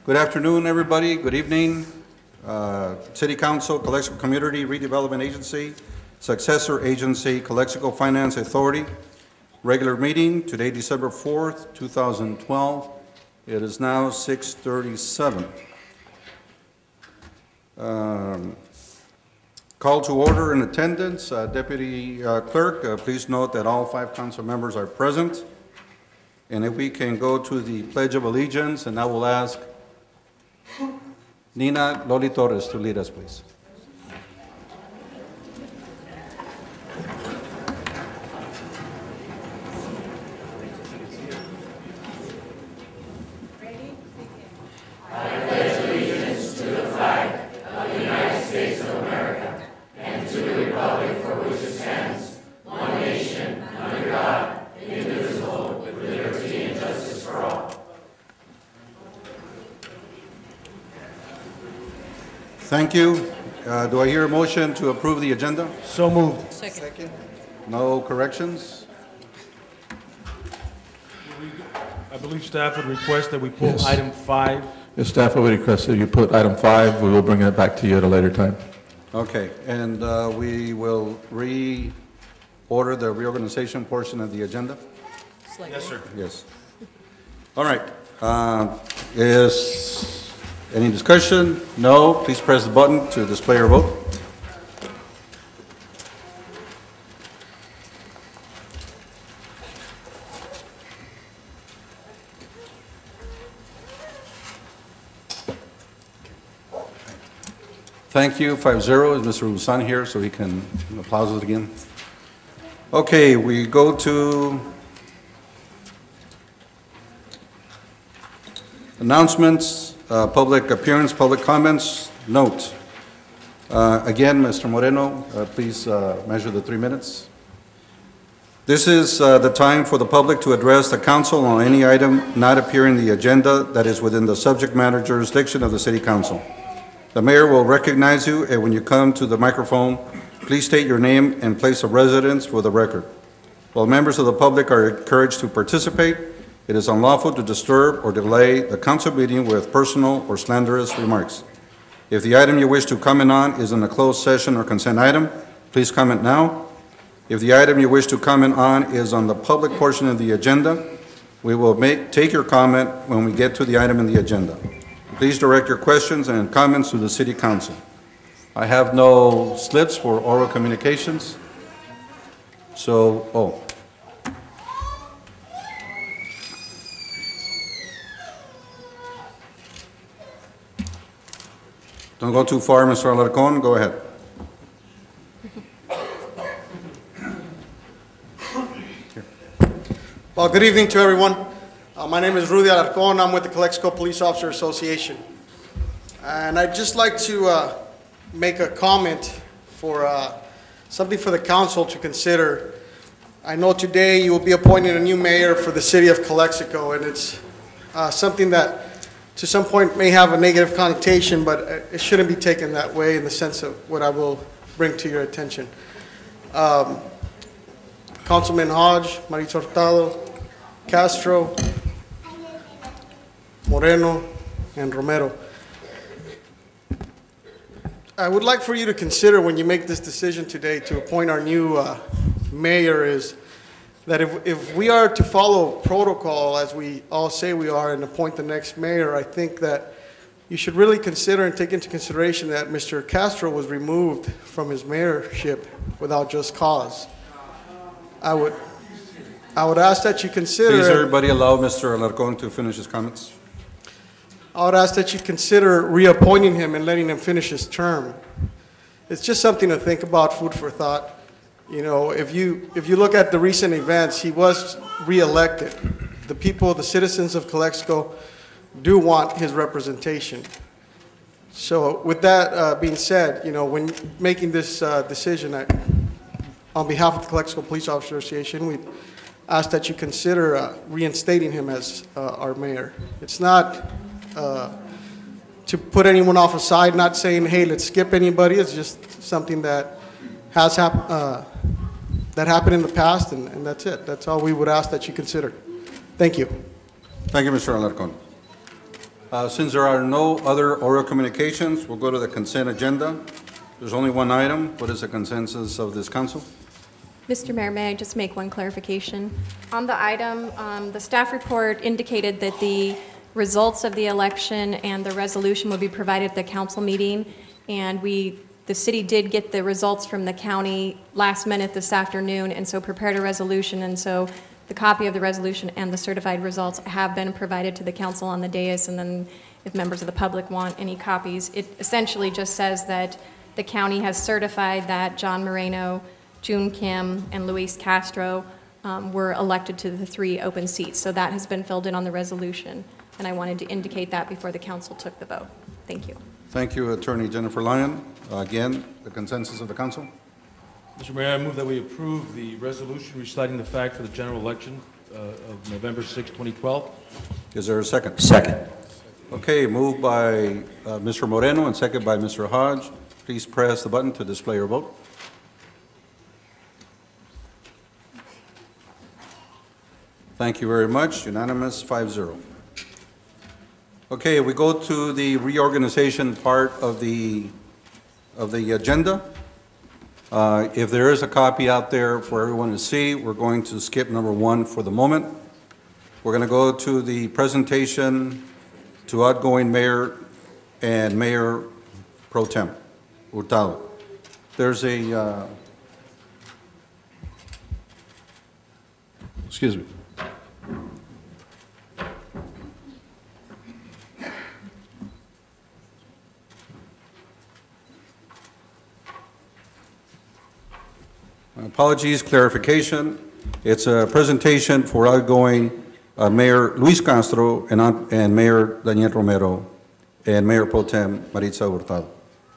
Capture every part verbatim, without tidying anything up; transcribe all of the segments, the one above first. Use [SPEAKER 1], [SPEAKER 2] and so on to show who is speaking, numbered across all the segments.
[SPEAKER 1] Good afternoon, everybody. Good evening. Uh, City Council, Calexico Community Redevelopment Agency, Successor Agency, Calexico Finance Authority. Regular meeting today, December fourth, two thousand twelve. It is now six thirty-seven. Um, call to order in attendance. Uh, Deputy uh, Clerk, uh, please note that all five council members are present. And if we can go to the Pledge of Allegiance, and I will ask Nina Loli Torres to lead us, please. Thank you. Uh, do I hear a motion to approve the agenda?
[SPEAKER 2] So moved.
[SPEAKER 3] Second.
[SPEAKER 2] Second.
[SPEAKER 1] No corrections?
[SPEAKER 2] I believe staff would request that we pull
[SPEAKER 4] Yes.
[SPEAKER 2] item five.
[SPEAKER 4] If staff will request that you put item five, we will bring it back to you at a later time.
[SPEAKER 1] Okay, and uh, we will reorder the reorganization portion of the agenda?
[SPEAKER 3] Slightly.
[SPEAKER 2] Yes, sir.
[SPEAKER 1] Yes. All right. Uh, is any discussion? No. Please press the button to display your vote. Thank you. Five zero. Is Mister Usan here so he can applause it again? Okay, we go to announcements, uh, public appearance, public comments. Note. Uh, again, Mister Moreno, uh, please uh, measure the three minutes. This is uh, the time for the public to address the council on any item not appearing in the agenda that is within the subject matter jurisdiction of the City Council. The mayor will recognize you, and when you come to the microphone, please state your name and place of residence for the record. While members of the public are encouraged to participate, it is unlawful to disturb or delay the council meeting with personal or slanderous remarks. If the item you wish to comment on is in a closed session or consent item, please comment now. If the item you wish to comment on is on the public portion of the agenda, we will make, take your comment when we get to the item in the agenda. Please direct your questions and comments to the City Council. I have no slips for oral communications. So, oh. Don't go too far, Mister Alarcon. Go ahead.
[SPEAKER 5] Well, good evening to everyone. Uh, my name is Rudy Alarcon. I'm with the Calexico Police Officer Association. And I'd just like to uh, make a comment for uh, something for the council to consider. I know today you will be appointing a new mayor for the city of Calexico, and it's uh, something that to some point may have a negative connotation, but it shouldn't be taken that way in the sense of what I will bring to your attention. Um, Councilman Hodge, Marito Hurtado, Castro, Moreno, and Romero. I would like for you to consider when you make this decision today to appoint our new uh, mayor is that if, if we are to follow protocol as we all say we are and appoint the next mayor, I think that you should really consider and take into consideration that Mister Castro was removed from his mayorship without just cause. I would, I would ask that you consider...
[SPEAKER 1] Please, everybody allow Mister Alarcon to finish his comments.
[SPEAKER 5] I would ask that you consider reappointing him and letting him finish his term. It's just something to think about, food for thought. You know, if you, if you look at the recent events, he was reelected. The people, the citizens of Calexico do want his representation. So with that uh, being said, you know, when making this uh, decision, I, on behalf of the Calexico Police Officer Association, we ask that you consider uh, reinstating him as uh, our mayor. It's not uh, to put anyone off aside, not saying, hey, let's skip anybody. It's just something that has hap uh, that happened in the past, and, and that's it. That's all we would ask that you consider. Thank you.
[SPEAKER 1] Thank you, Mister Alarcon. Uh, Since there are no other oral communications, we'll go to the consent agenda. There's only one item. What is the consensus of this council?
[SPEAKER 3] Mister Mayor, may I just make one clarification? On the item, um, the staff report indicated that the results of the election and the resolution will be provided at the council meeting, and we, the city did get the results from the county last minute this afternoon, and so prepared a resolution, and so the copy of the resolution and the certified results have been provided to the council on the dais, and then if members of the public want any copies, it essentially just says that the county has certified that John Moreno, June Kim, and Luis Castro um, were elected to the three open seats. So that has been filled in on the resolution, and I wanted to indicate that before the council took the vote. Thank you.
[SPEAKER 1] Thank you, Attorney Jennifer Lyon. Uh, Again, the consensus of the council?
[SPEAKER 2] Mister Mayor, I move that we approve the resolution reciting the fact for the general election uh, of November sixth, twenty twelve.
[SPEAKER 1] Is there a second?
[SPEAKER 6] Second.
[SPEAKER 1] Okay, moved by uh, Mister Moreno and second by Mister Hodge. Please press the button to display your vote. Thank you very much. Unanimous, five zero. Okay, we go to the reorganization part of the, of the agenda. Uh, If there is a copy out there for everyone to see, we're going to skip number one for the moment. We're going to go to the presentation to outgoing mayor and mayor pro tem, Hurtado. There's a, uh, excuse me. Apologies, clarification. It's a presentation for outgoing uh, Mayor Luis Castro and, uh, and Mayor Daniel Romero and Mayor Pro Tem Maritza Hurtado.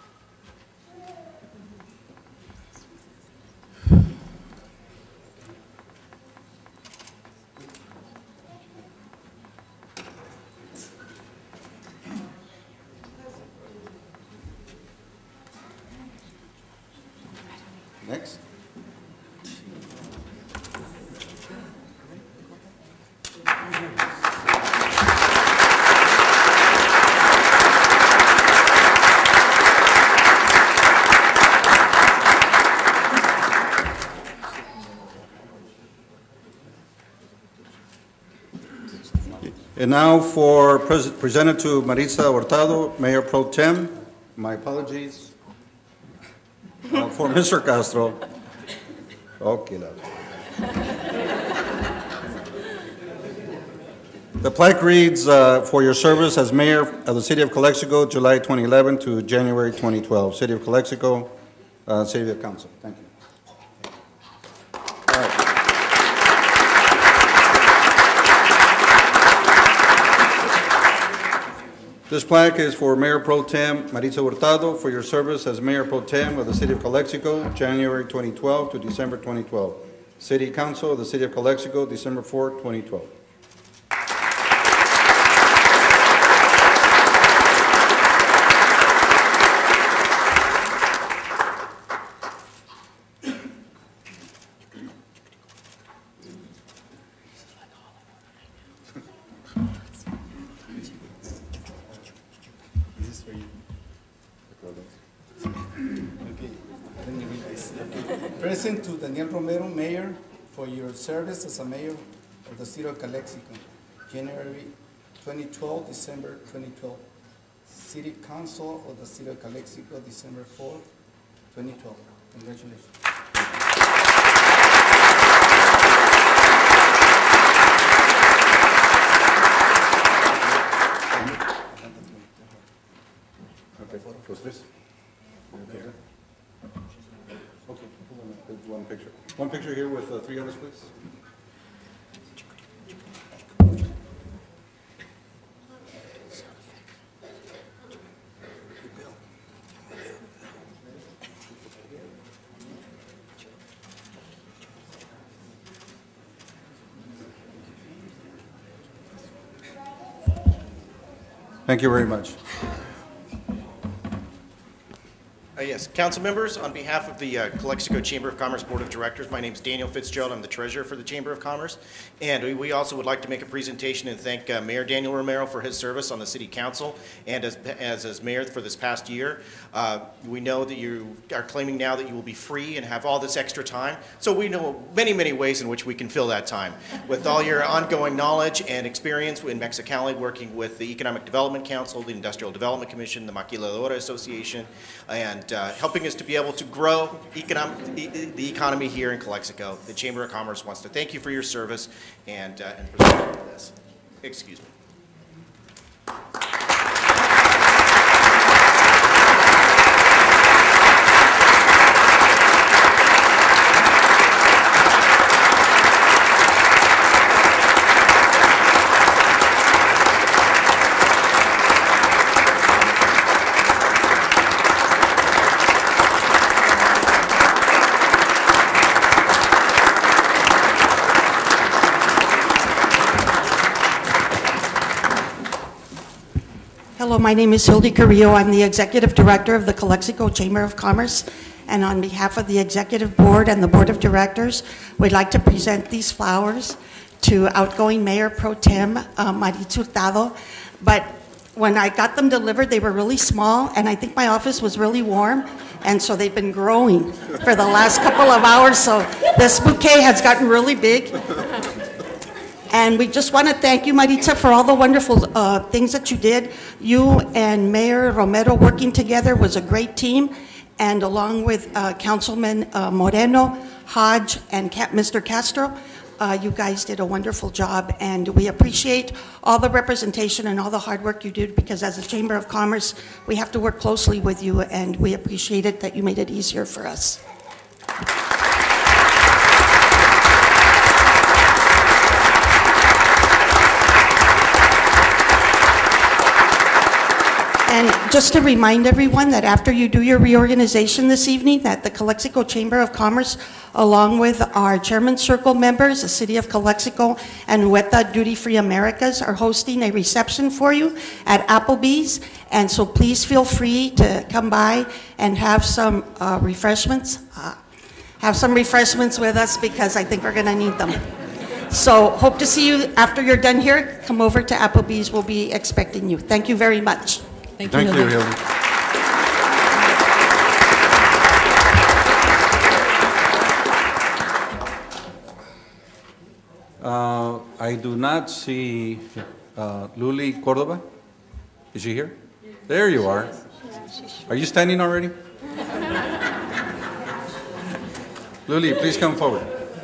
[SPEAKER 1] Next. And now for pres presented to Maritza Hurtado, Mayor Pro Tem. My apologies. Uh, for Mister Castro. Okay, love. The plaque reads, uh, for your service as mayor of the city of Calexico, July twenty eleven to January twenty twelve. City of Calexico, uh, City of Council. Thank you. All right. This plaque is for Mayor Pro Tem Maritza Hurtado for your service as Mayor Pro Tem of the City of Calexico, January twenty twelve to December twenty twelve. City Council of the City of Calexico, December fourth, twenty twelve.
[SPEAKER 7] Present to Daniel Romero, Mayor, for your service as a mayor of the City of Calexico, January twenty twelve, December twenty twelve. City Council of the City of Calexico, December fourth, twenty twelve. Congratulations.
[SPEAKER 1] Okay, los tres. Okay, one picture. One picture here with uh, three others, please. Thank you very much.
[SPEAKER 7] I
[SPEAKER 6] yes, council members, on behalf of the uh, Calexico Chamber of Commerce Board of Directors, my name is Daniel Fitzgerald. I'm the treasurer for the Chamber of Commerce. And we, we also would like to make a presentation and thank uh, Mayor Daniel Romero for his service on the city council and as, as, as mayor for this past year. Uh, we know that you are claiming now that you will be free and have all this extra time. So we know many, many ways in which we can fill that time. With all your ongoing knowledge and experience in Mexicali, working with the Economic Development Council, the Industrial Development Commission, the Maquiladora Association, and uh, helping us to be able to grow economic, e the economy here in Calexico. The Chamber of Commerce wants to thank you for your service and, uh, and present this. Excuse me.
[SPEAKER 8] Hello, my name is Hildy Carrillo. I'm the Executive Director of the Calexico Chamber of Commerce, and on behalf of the Executive Board and the Board of Directors, we'd like to present these flowers to outgoing Mayor Pro Tem uh, Maritza Hurtado. But when I got them delivered, they were really small, and I think my office was really warm, and so they've been growing for the last couple of hours, so this bouquet has gotten really big. And we just want to thank you, Maritza, for all the wonderful uh, things that you did. You and Mayor Romero working together was a great team. And along with uh, Councilman uh, Moreno, Hodge, and Mister Castro, uh, you guys did a wonderful job. And we appreciate all the representation and all the hard work you did, because as a Chamber of Commerce, we have to work closely with you, and we appreciate it that you made it easier for us. And just to remind everyone that after you do your reorganization this evening, that the Calexico Chamber of Commerce, along with our Chairman's Circle members, the City of Calexico, and Huerta Duty Free Americas, are hosting a reception for you at Applebee's. And so please feel free to come by and have some uh, refreshments. Uh, have some refreshments with us, because I think we're going to need them. So hope to see you after you're done here. Come over to Applebee's. We'll be expecting you. Thank you very much.
[SPEAKER 1] Thank you, Hildy. Uh, I do not see uh, Luli Cordova. Is she here? There you are. Are you standing already? Luli, please come forward.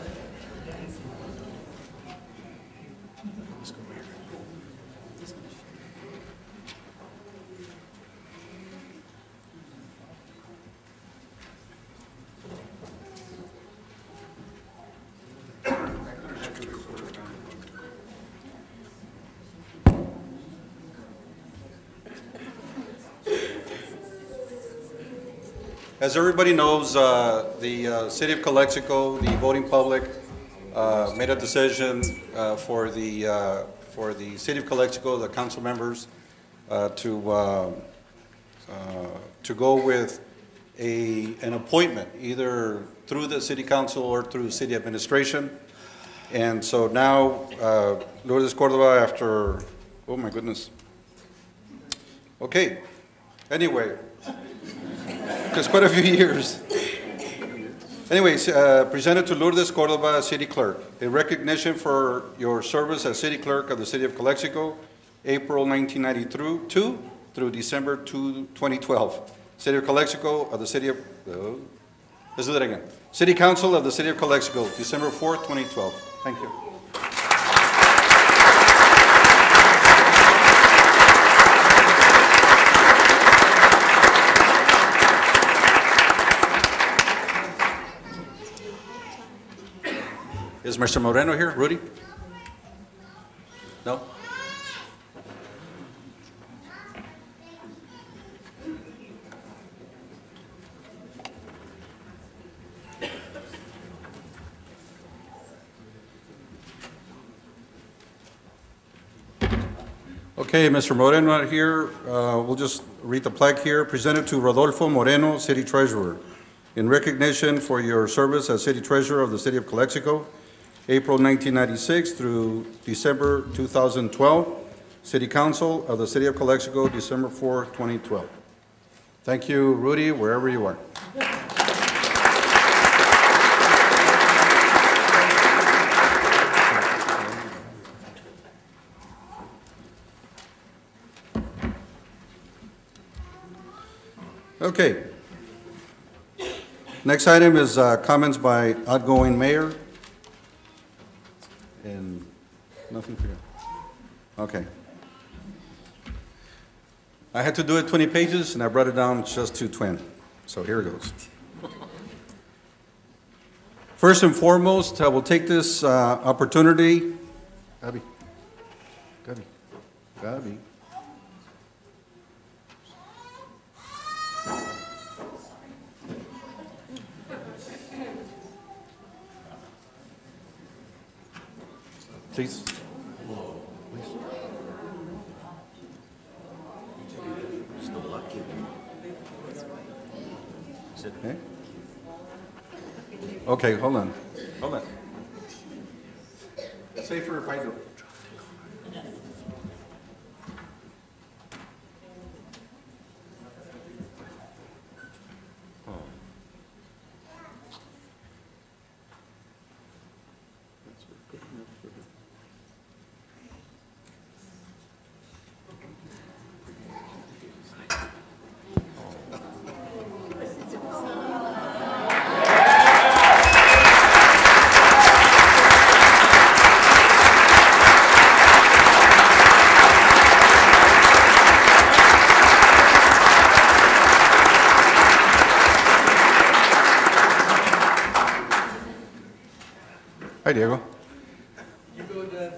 [SPEAKER 1] As everybody knows, uh, the uh, City of Calexico, the voting public, uh, made a decision uh, for the uh, for the City of Calexico, the council members, uh, to uh, uh, to go with a an appointment either through the City Council or through City Administration. And so now, uh, Lourdes Cordova, after oh my goodness. Okay. Anyway. Because quite a few years. Anyways, uh, presented to Lourdes Cordova, City Clerk, a recognition for your service as City Clerk of the City of Calexico, April nineteen ninety-two through December twenty twelve. City of Calexico of the City of, uh, let's do that again. City Council of the City of Calexico, December fourth, twenty twelve. Thank you. Is Mister Moreno here? Rudy? No? Okay. Okay, Mister Moreno out here, uh, we'll just read the plaque here. Presented to Rodolfo Moreno, City Treasurer, in recognition for your service as City Treasurer of the City of Calexico, April nineteen ninety-six through December two thousand twelve. City Council of the City of Calexico, December fourth, twenty twelve. Thank you, Rudy, wherever you are. Okay. Next item is uh, comments by outgoing mayor. And nothing for you. Okay. I had to do it twenty pages, and I brought it down just to twenty. So here it goes. First and foremost, I will take this uh, opportunity. Gabi. Gabi. Gabi. Please. Okay. Okay, hold on. Hold on. It's safer if I do. Hi, Diego. You go, Dad.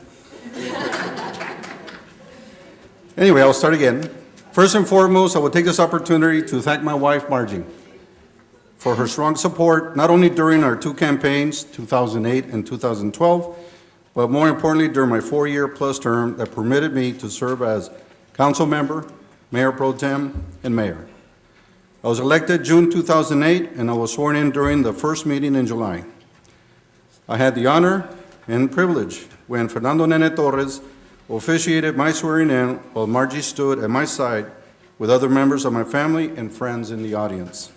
[SPEAKER 1] Anyway, I'll start again. First and foremost, I will take this opportunity to thank my wife, Margie, for her strong support, not only during our two campaigns, two thousand eight and two thousand twelve, but more importantly, during my four-year plus term that permitted me to serve as council member, mayor pro tem, and mayor. I was elected June two thousand eight, and I was sworn in during the first meeting in July. I had the honor and privilege when Fernando Nene Torres officiated my swearing in while Margie stood at my side with other members of my family and friends in the audience.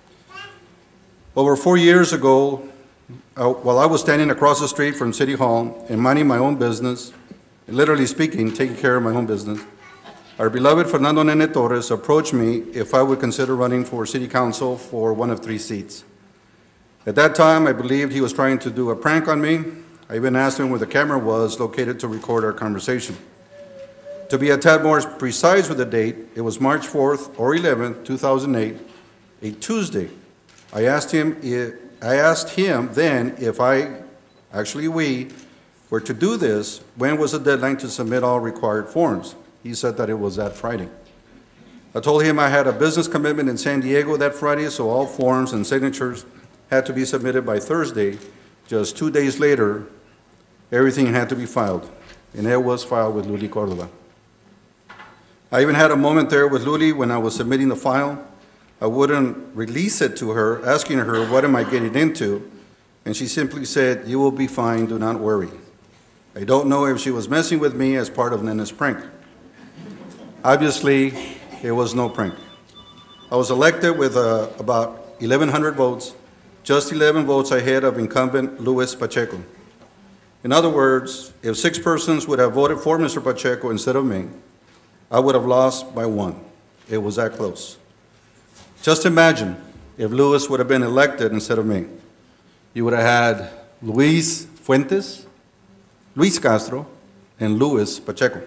[SPEAKER 1] Over four years ago, uh, while I was standing across the street from City Hall and minding my own business, literally speaking, taking care of my own business, our beloved Fernando Nene Torres approached me if I would consider running for City Council for one of three seats. At that time, I believed he was trying to do a prank on me. I even asked him where the camera was located to record our conversation. To be a tad more precise with the date, it was March fourth or eleventh, two thousand eight, a Tuesday. I asked him, if, I asked him then if I, actually we, were to do this, when was the deadline to submit all required forms? He said that it was that Friday. I told him I had a business commitment in San Diego that Friday, so all forms and signatures had to be submitted by Thursday. Just two days later, everything had to be filed, and it was filed with Luli Cordova. I even had a moment there with Luli when I was submitting the file. I wouldn't release it to her, asking her, what am I getting into? And she simply said, you will be fine, do not worry. I don't know if she was messing with me as part of Nene's prank. Obviously, it was no prank. I was elected with uh, about eleven hundred votes, just eleven votes ahead of incumbent Luis Pacheco. In other words, if six persons would have voted for Mister Pacheco instead of me, I would have lost by one. It was that close. Just imagine if Luis would have been elected instead of me. You would have had Luis Fuentes, Luis Castro, and Luis Pacheco.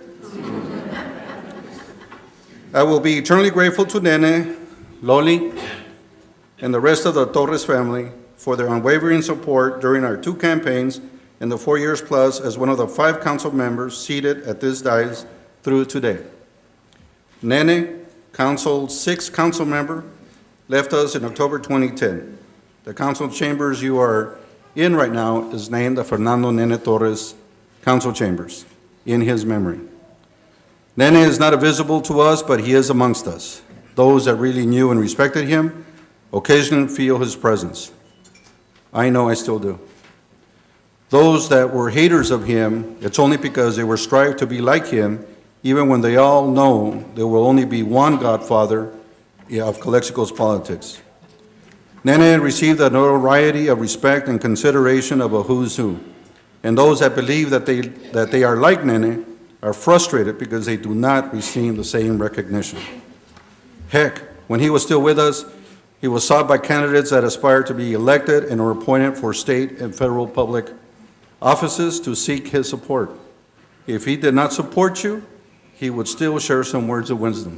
[SPEAKER 1] I will be eternally grateful to Nene, Loli, and the rest of the Torres family for their unwavering support during our two campaigns and the four years plus as one of the five council members seated at this dais through today. Nene, council's sixth council member, left us in October twenty ten. The council chambers you are in right now is named the Fernando Nene Torres Council Chambers in his memory. Nene is not visible to us, but he is amongst us. Those that really knew and respected him occasionally feel his presence. I know I still do. Those that were haters of him, it's only because they were striving to be like him, even when they all know there will only be one godfather of Calexico's politics. Nene received a notoriety of respect and consideration of a who's who. And those that believe that they, that they are like Nene are frustrated because they do not receive the same recognition. Heck, when he was still with us, he was sought by candidates that aspired to be elected and were appointed for state and federal public offices to seek his support. If he did not support you, he would still share some words of wisdom.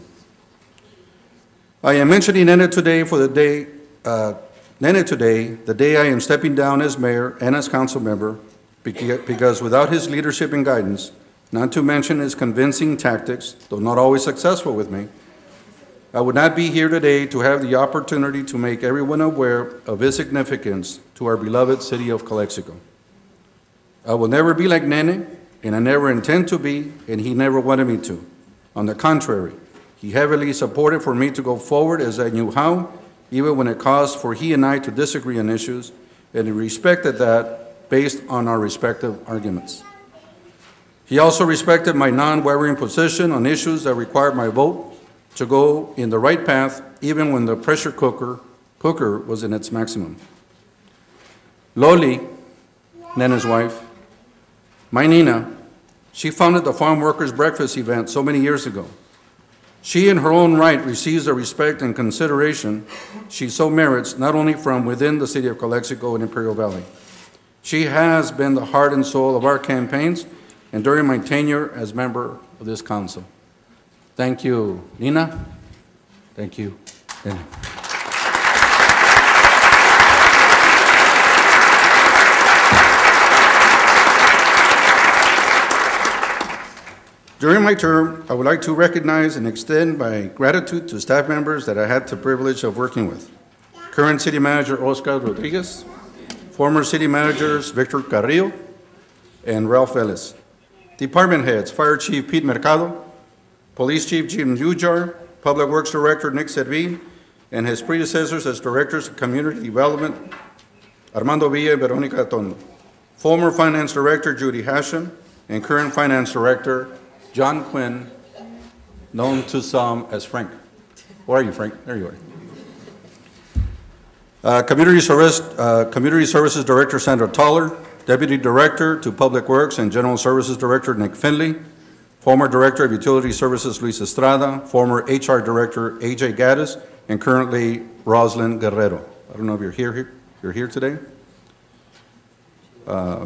[SPEAKER 1] I am mentioning Nene today for the day, uh, Nene today, the day I am stepping down as mayor and as council member, because without his leadership and guidance, not to mention his convincing tactics, though not always successful with me, I would not be here today to have the opportunity to make everyone aware of his significance to our beloved city of Calexico. I will never be like Nene, and I never intend to be, and he never wanted me to. On the contrary, he heavily supported for me to go forward as I knew how, even when it caused for he and I to disagree on issues, and he respected that based on our respective arguments. He also respected my non-wavering position on issues that required my vote to go in the right path, even when the pressure cooker, cooker was in its maximum. Loli, Nene's wife, my Nina, she founded the Farm Workers Breakfast event so many years ago. She, in her own right, receives the respect and consideration she so merits, not only from within the city of Calexico and Imperial Valley. She has been the heart and soul of our campaigns and during my tenure as member of this council. Thank you, Nina. Thank you, Nene. During my term, I would like to recognize and extend my gratitude to staff members that I had the privilege of working with. Current City Manager Oscar Rodriguez, former City Managers Victor Carrillo and Ralph Velez. Department Heads, Fire Chief Pete Mercado, Police Chief Jim Ujar, Public Works Director Nick Servin, and his predecessors as Directors of Community Development, Armando Villa and Veronica Atondo. Former Finance Director Judy Hashem, and current Finance Director John Quinn, known to some as Frank. Where are you, Frank? There you are. Uh, Community, Service, uh, Community Services Director Sandra Toller, Deputy Director to Public Works and General Services Director Nick Finley, former Director of Utility Services Luis Estrada, former H R Director A J Gaddis, and currently Roslyn Guerrero. I don't know if you're here, here you're here today. Uh,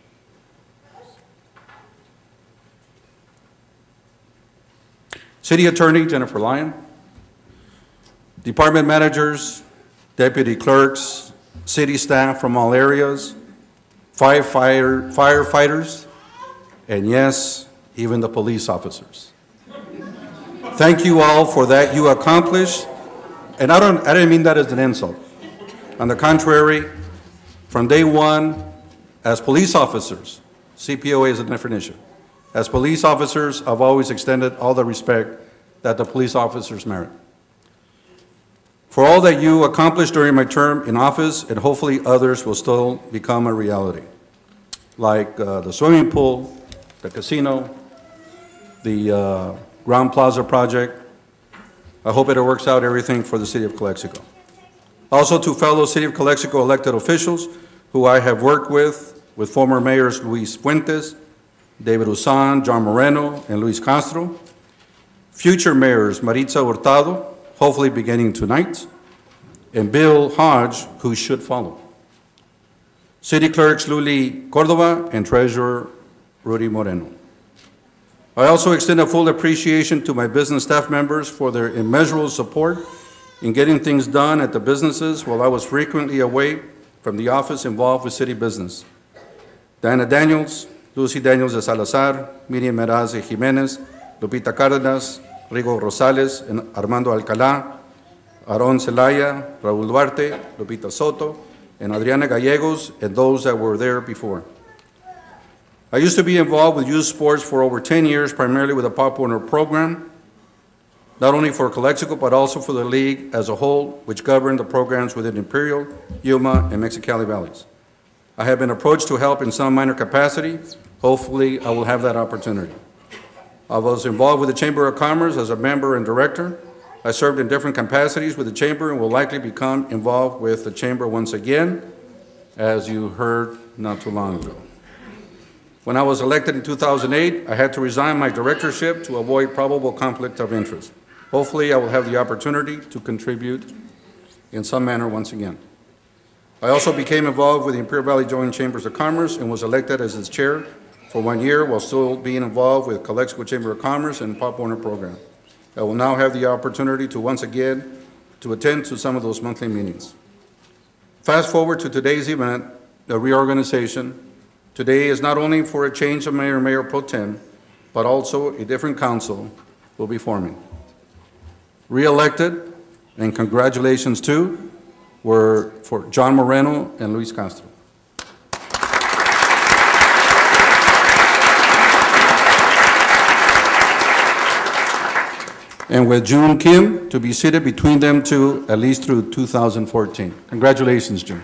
[SPEAKER 1] City Attorney Jennifer Lyon, Department Managers, Deputy Clerks, City staff from all areas, firefighter, firefighters, and yes, even the police officers. Thank you all for that you accomplished, and I don't, I didn't mean that as an insult. On the contrary, from day one, as police officers, C P O A is a different issue. As police officers, I've always extended all the respect that the police officers merit. For all that you accomplished during my term in office, and hopefully others will still become a reality, like uh, the swimming pool, the casino, the uh, Ground Plaza project. I hope it works out everything for the city of Calexico. Also to fellow city of Calexico elected officials who I have worked with, with former mayors Luis Fuentes, David Usan, John Moreno, and Luis Castro. Future mayors Maritza Hurtado, hopefully beginning tonight, and Bill Hodge, who should follow. City clerks Luli Cordova and treasurer Rudy Moreno. I also extend a full appreciation to my business staff members for their immeasurable support in getting things done at the businesses while I was frequently away from the office involved with city business. Diana Daniels, Lucy Daniels de Salazar, Miriam Meraz de Jimenez, Lupita Cárdenas, Rigo Rosales, and Armando Alcalá, Aaron Zelaya, Raúl Duarte, Lupita Soto, and Adriana Gallegos, and those that were there before. I used to be involved with youth sports for over ten years, primarily with the Pop Warner program, not only for Calexico, but also for the league as a whole, which governed the programs within Imperial, Yuma, and Mexicali Valleys. I have been approached to help in some minor capacity. Hopefully, I will have that opportunity. I was involved with the Chamber of Commerce as a member and director. I served in different capacities with the Chamber and will likely become involved with the Chamber once again, as you heard not too long ago. When I was elected in two thousand eight, I had to resign my directorship to avoid probable conflict of interest. Hopefully, I will have the opportunity to contribute in some manner once again. I also became involved with the Imperial Valley Joint Chambers of Commerce and was elected as its chair for one year while still being involved with Calexico Chamber of Commerce and Pop Warner program. I will now have the opportunity to once again to attend to some of those monthly meetings. Fast forward to today's event, the reorganization. Today is not only for a change of mayor and mayor pro tem, but also a different council will be forming. Re-elected, and congratulations to, were for John Moreno and Luis Castro. And with June Kim to be seated between them two at least through two thousand fourteen. Congratulations, June.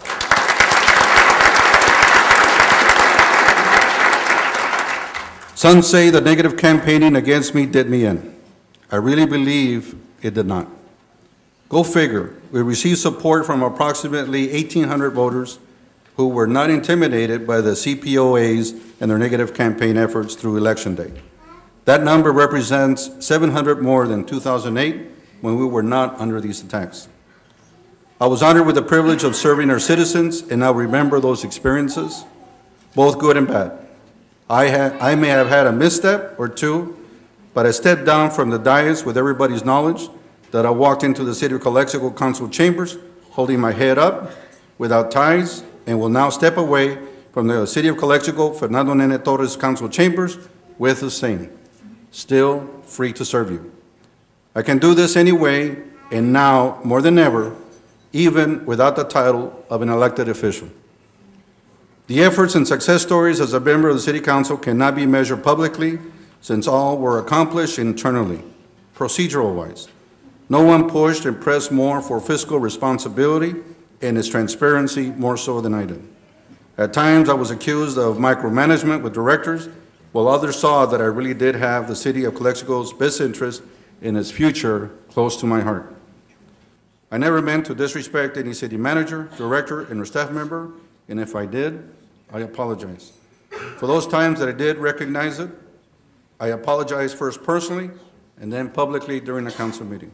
[SPEAKER 1] Some say the negative campaigning against me did me in. I really believe it did not. Go figure, we received support from approximately eighteen hundred voters who were not intimidated by the C P O As and their negative campaign efforts through Election Day. That number represents seven hundred more than two thousand eight, when we were not under these attacks. I was honored with the privilege of serving our citizens, and I remember those experiences, both good and bad. I, had, I may have had a misstep or two, but I stepped down from the dais with everybody's knowledge that I walked into the City of Calexico Council chambers holding my head up, without ties, and will now step away from the City of Calexico Fernando Nene Torres Council chambers with the same. Still free to serve you. I can do this anyway, and now more than ever, even without the title of an elected official. The efforts and success stories as a member of the City Council cannot be measured publicly, since all were accomplished internally, procedural-wise. No one pushed and pressed more for fiscal responsibility and its transparency more so than I did. At times, I was accused of micromanagement with directors, while others saw that I really did have the City of Calexico's best interest in its future close to my heart. I never meant to disrespect any city manager, director, and or staff member, and if I did, I apologize. For those times that I did recognize it, I apologize first personally and then publicly during a council meeting.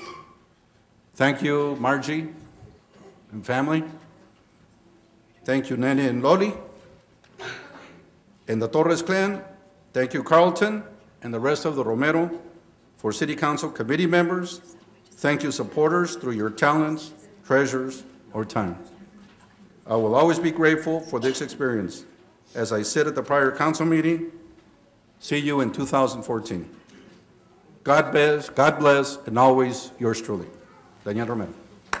[SPEAKER 1] Thank you, Margie and family. Thank you, Nene and Loli. And the Torres clan. Thank you, Carlton, and the rest of the Romero, for City Council committee members. Thank you, supporters, through your talents, treasures, or time. I will always be grateful for this experience. As I said at the prior council meeting, see you in two thousand fourteen. God bless, God bless, and always yours truly, Daniel Romero.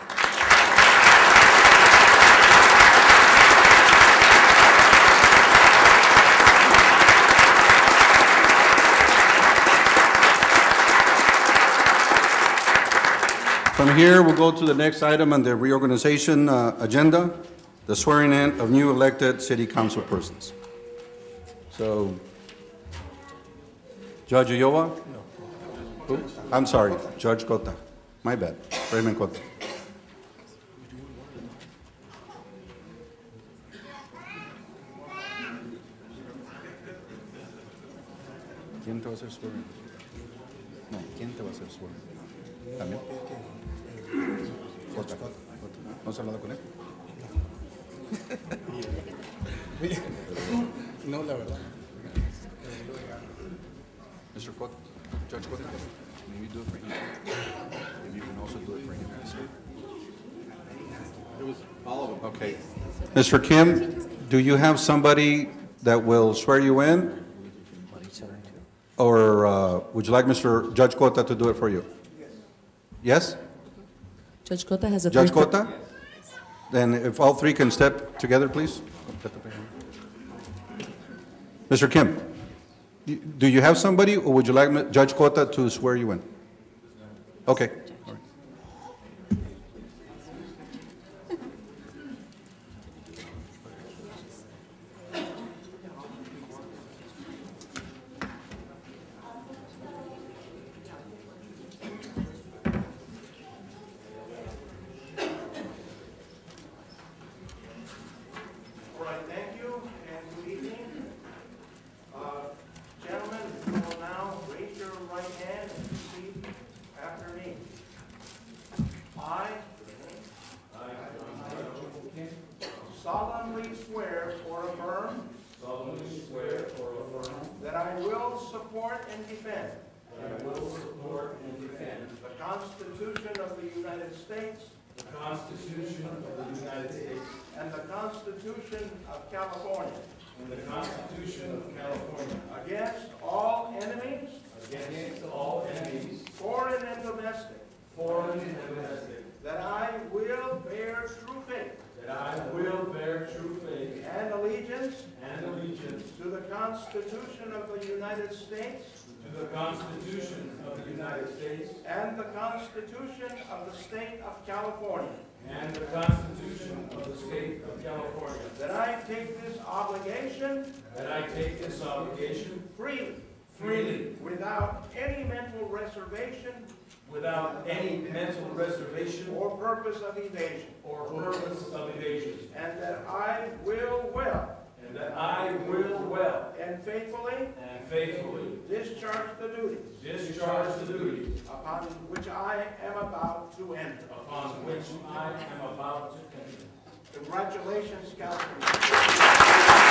[SPEAKER 1] From here, we'll go to the next item on the reorganization uh, agenda, the swearing in of new elected city council persons. So, Judge Ulloa? No. Who? I'm sorry, Judge Cota. My bad, Raymond Cota. ¿Quién te va a hacer swearing? No, ¿quién te va a hacer swearing? ¿También? Cota. ¿No has hablado con él?
[SPEAKER 7] No, la verdad.
[SPEAKER 1] Mister Cota, Judge Cota, can you do it for him? And you can also do it for him. It was all of them. Okay. Mister Kim, do you have somebody that will swear you in? Or uh, would you like Mister Judge Cota to do it for you? Yes?
[SPEAKER 9] Judge Cota has a
[SPEAKER 1] Judge
[SPEAKER 9] three-
[SPEAKER 1] Cota? Then if all three can step together, please. Mister Kim, y- do you have somebody, or would you like M- Judge Cota to swear you in? Okay. All right.
[SPEAKER 6] All right, thank you, and good evening. Uh, Gentlemen, you will now raise your right hand and repeat after me. I solemnly swear or affirm
[SPEAKER 2] solemnly swear or affirm
[SPEAKER 6] that I will support and defend
[SPEAKER 2] that I will support and defend
[SPEAKER 6] the Constitution of the United States
[SPEAKER 2] the Constitution of the United States
[SPEAKER 6] and the Constitution of California
[SPEAKER 2] and the Constitution of California
[SPEAKER 6] against all enemies,
[SPEAKER 2] against all enemies,
[SPEAKER 6] foreign and domestic,
[SPEAKER 2] foreign and domestic,
[SPEAKER 6] that I will bear true faith
[SPEAKER 2] that I will bear true faith
[SPEAKER 6] and allegiance
[SPEAKER 2] and allegiance
[SPEAKER 6] to the Constitution of the United States
[SPEAKER 2] to the Constitution of the United States
[SPEAKER 6] and the Constitution of the State of California,
[SPEAKER 2] and the Constitution of the State of California,
[SPEAKER 6] that I take this obligation
[SPEAKER 2] that I take this obligation
[SPEAKER 6] freely,
[SPEAKER 2] freely,
[SPEAKER 6] without any mental reservation
[SPEAKER 2] without any mental reservation
[SPEAKER 6] or purpose of evasion,
[SPEAKER 2] or purpose of evasion,
[SPEAKER 6] and that I will well
[SPEAKER 2] and that I will well
[SPEAKER 6] and faithfully
[SPEAKER 2] and faithfully
[SPEAKER 6] discharge the duties
[SPEAKER 2] discharge the duties
[SPEAKER 6] upon which I am about to enter.
[SPEAKER 2] upon which I am about to enter.
[SPEAKER 6] Congratulations, Councilman.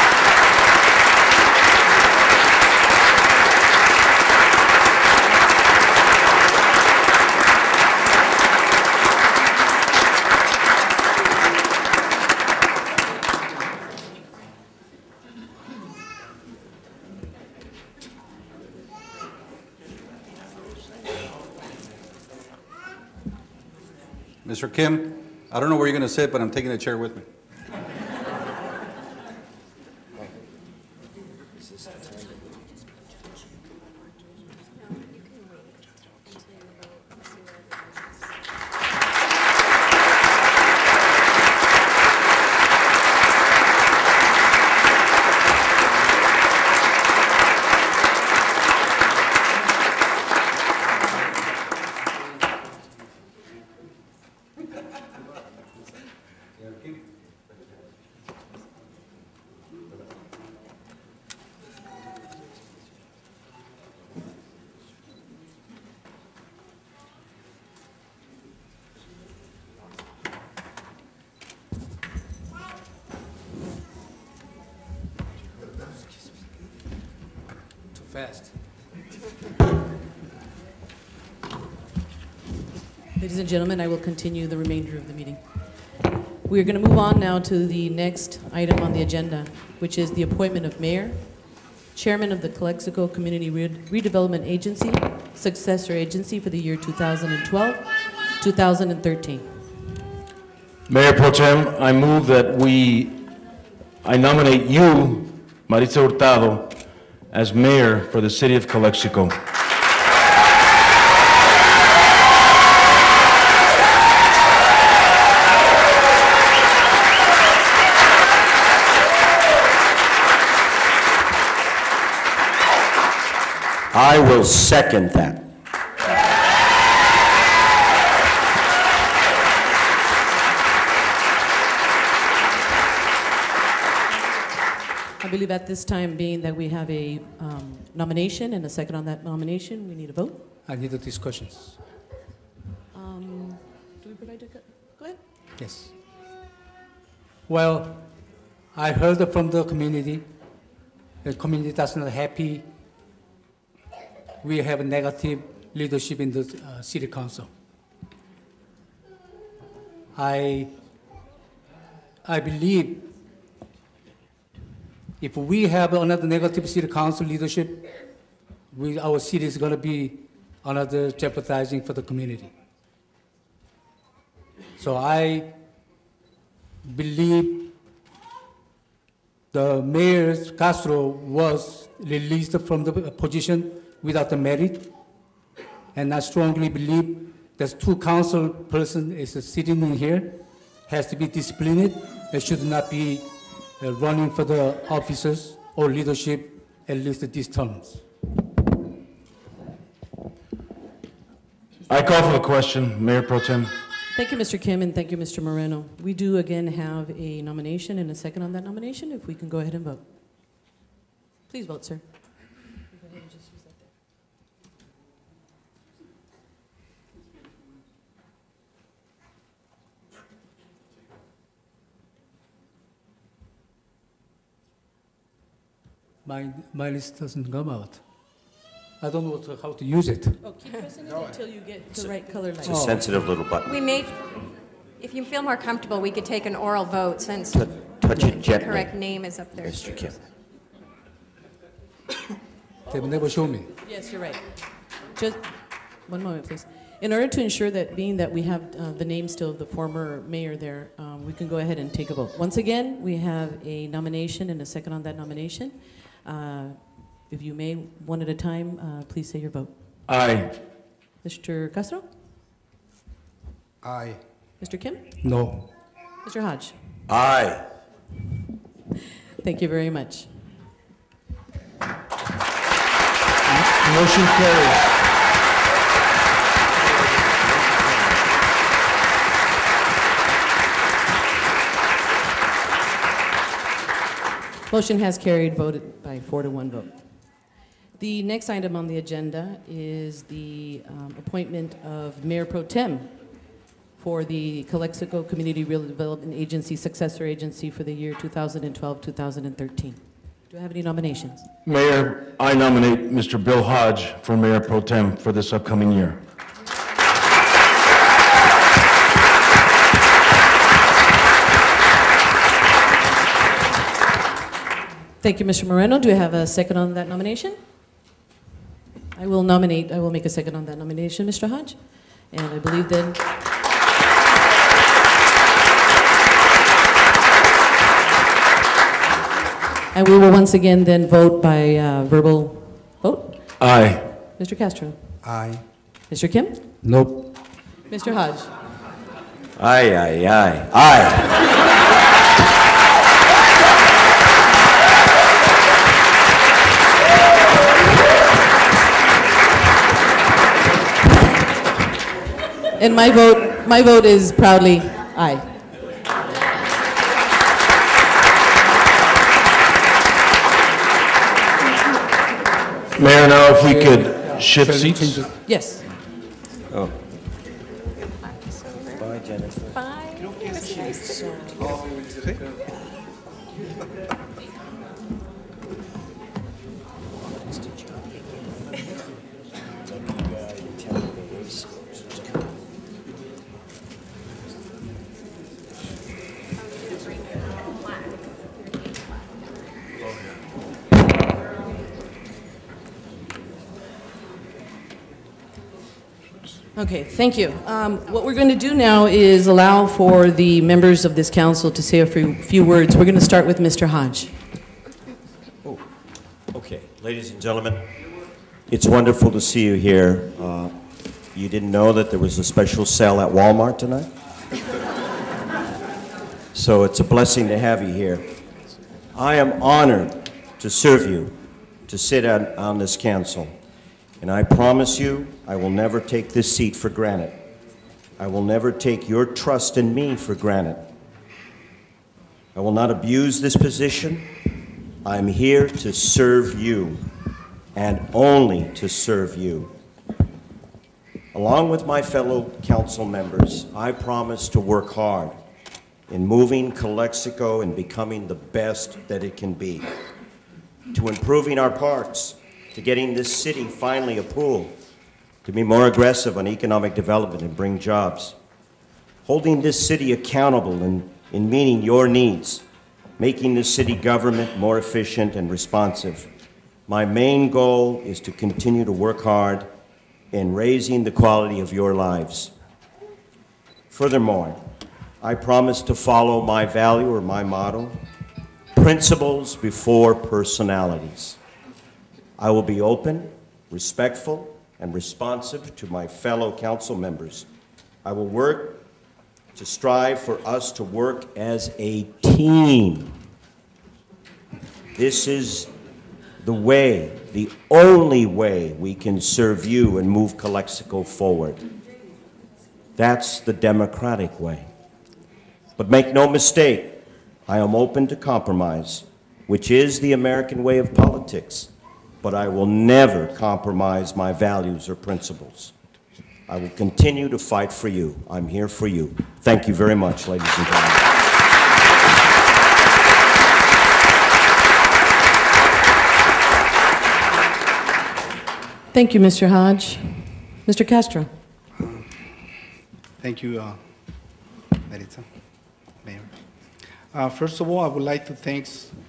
[SPEAKER 1] Mister Kim, I don't know where you're going to sit, but I'm taking a chair with me.
[SPEAKER 10] Fast.
[SPEAKER 9] Ladies and gentlemen, I will continue the remainder of the meeting. We are going to move on now to the next item on the agenda, which is the appointment of mayor, chairman of the Calexico Community Re- Redevelopment Agency, successor agency for the year two thousand twelve, two thousand thirteen.
[SPEAKER 2] Mayor Pro Tem, I move that we, I nominate you, Maritza Hurtado, as mayor for the city of Calexico.
[SPEAKER 11] I will second that.
[SPEAKER 9] I believe at this time, being that we have a um, nomination and a second on that nomination, we need a vote.
[SPEAKER 10] I need the discussions.
[SPEAKER 9] Um, do we provide a, go ahead.
[SPEAKER 10] Yes. Well, I heard from the community. The community does not happy. We have a negative leadership in the uh, city council. I, I believe if we have another negative city council leadership, we, our city is going to be another jeopardizing for the community. So I believe the Mayor Castro was released from the position without the merit. And I strongly believe that two council person is sitting in here, has to be disciplined, and should not be uh, running for the officers or leadership at least these terms.
[SPEAKER 2] I call for the question, Mayor Pro Tem.
[SPEAKER 9] Thank you, Mister Kim, and thank you, Mister Moreno. We do again have a nomination and a second on that nomination. If we can go ahead and vote. Please vote, sir. Go ahead and just use that there.
[SPEAKER 10] My, my list doesn't come out. I don't know what to- how to use it.
[SPEAKER 9] Oh, keep pressing it until you get the right color light.
[SPEAKER 11] It's a sensitive little button.
[SPEAKER 3] We may, if you feel more comfortable, we could take an oral vote since
[SPEAKER 11] Tou- Touch it
[SPEAKER 3] the
[SPEAKER 11] gently,
[SPEAKER 3] correct name is up there.
[SPEAKER 11] Mister Kim.
[SPEAKER 10] They've never shown me.
[SPEAKER 9] Yes, you're right. Just one moment, please. In order to ensure that, being that we have uh, the name still of the former mayor there, um, we can go ahead and take a vote. Once again, we have a nomination and a second on that nomination. Uh, If you may, one at a time, uh, please say your vote.
[SPEAKER 2] Aye.
[SPEAKER 9] Mister Castro?
[SPEAKER 7] Aye.
[SPEAKER 9] Mister Kim?
[SPEAKER 10] No.
[SPEAKER 9] Mister Hodge?
[SPEAKER 11] Aye.
[SPEAKER 9] Thank you very much.
[SPEAKER 2] Motion carries.
[SPEAKER 9] Motion has carried, voted by four to one vote. The next item on the agenda is the um, appointment of Mayor Pro Tem for the Calexico Community Real Development Agency successor agency for the year two thousand twelve to two thousand thirteen. Do I have any nominations?
[SPEAKER 2] Mayor, I nominate Mister Bill Hodge for Mayor Pro Tem for this upcoming year.
[SPEAKER 9] Thank you, Mister Moreno. Do I have a second on that nomination? I will nominate, I will make a second on that nomination, Mister Hodge. And I believe then, and we will once again then vote by uh, verbal vote.
[SPEAKER 2] Aye.
[SPEAKER 9] Mister Castro?
[SPEAKER 7] Aye.
[SPEAKER 9] Mister Kim?
[SPEAKER 10] Nope.
[SPEAKER 9] Mister Hodge?
[SPEAKER 11] Aye, aye, aye. Aye.
[SPEAKER 9] And my vote, my vote is proudly aye.
[SPEAKER 2] Mayor, now if we could shift seats.
[SPEAKER 9] Yes.
[SPEAKER 11] Oh. Bye, Jennifer.
[SPEAKER 3] Bye.
[SPEAKER 9] Okay, thank you. Um, What we're going to do now is allow for the members of this council to say a few few words. We're going to start with Mister Hodge.
[SPEAKER 11] Oh, okay. Ladies and gentlemen, it's wonderful to see you here. Uh, you didn't know that there was a special sale at Walmart tonight? So it's a blessing to have you here. I am honored to serve you, to sit on, on this council. And I promise you, I will never take this seat for granted. I will never take your trust in me for granted. I will not abuse this position. I'm here to serve you, and only to serve you. Along with my fellow council members, I promise to work hard in moving Calexico and becoming the best that it can be, to improving our parks, to getting this city finally a pool, to be more aggressive on economic development and bring jobs, holding this city accountable in, in meeting your needs, making this city government more efficient and responsive. My main goal is to continue to work hard in raising the quality of your lives. Furthermore, I promise to follow my value or my motto, principles before personalities. I will be open, respectful, and responsive to my fellow council members. I will work to strive for us to work as a team. This is the way, the only way we can serve you and move Calexico forward. That's the democratic way. But make no mistake, I am open to compromise, which is the American way of politics, but I will never compromise my values or principles. I will continue to fight for you. I'm here for you. Thank you very much, ladies and gentlemen.
[SPEAKER 9] Thank you, Mister Hodge. Mister Castro.
[SPEAKER 7] Thank you, uh, Maritza, Mayor. Uh, first of all, I would like to thank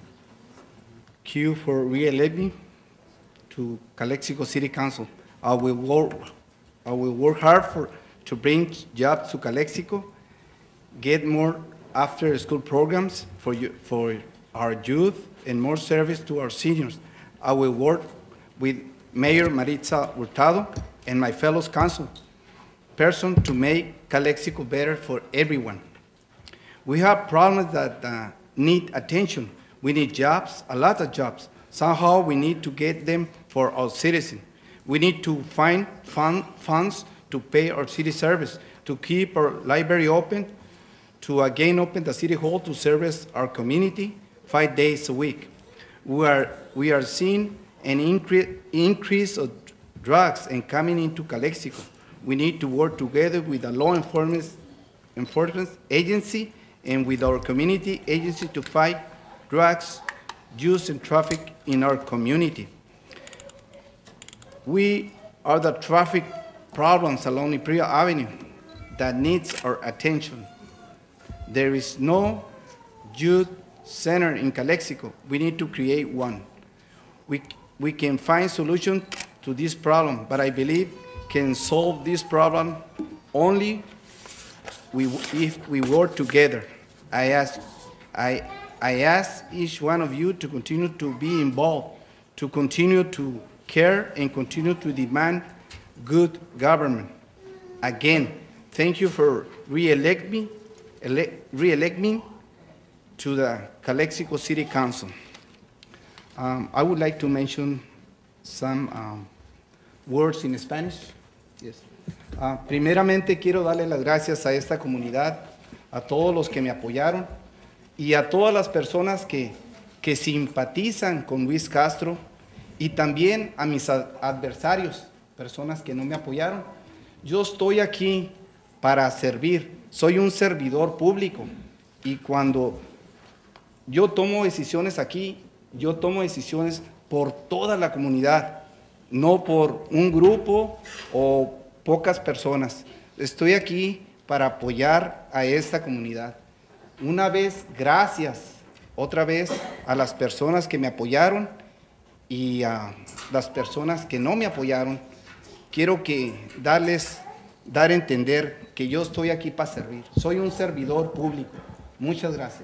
[SPEAKER 7] Q for re-electing me to Calexico City Council. I will work, I will work hard for, to bring jobs to Calexico, get more after-school programs for, you, for our youth, and more service to our seniors. I will work with Mayor Maritza Hurtado and my fellow council person to make Calexico better for everyone. We have problems that uh, need attention. We need jobs, a lot of jobs. Somehow we need to get them for our citizens. We need to find fund, funds to pay our city service, to keep our library open, to again open the city hall to service our community five days a week. We are, we are seeing an increase, increase of drugs and coming into Calexico. We need to work together with the law enforcement, enforcement agency and with our community agency to fight drugs use and traffic in our community. We are the traffic problems along Imperial Avenue that needs our attention. There is no youth center in Calexico. We need to create one. We, we can find solutions to this problem, but I believe can solve this problem only we, if we work together. I ask, I, I ask each one of you to continue to be involved, to continue to care and continue to demand good government. Again, thank you for re-elect me, elect, re-elect me to the Calexico City Council. Um, I would like to mention some um, words in Spanish. Yes. Uh, primeramente quiero darle las gracias a esta comunidad, a todos los que me apoyaron y a todas las personas que, que simpatizan con Luis Castro y también a mis adversarios, personas que no me apoyaron. Yo estoy aquí para servir, soy un servidor público y cuando yo tomo decisiones aquí, yo tomo decisiones por toda la comunidad, no por un grupo o pocas personas. Estoy aquí para apoyar a esta comunidad. Una vez, gracias, otra vez a las personas que me apoyaron y a las personas que no me apoyaron. Quiero que darles, dar a entender que yo estoy aquí para servir. Soy un servidor público. Muchas gracias.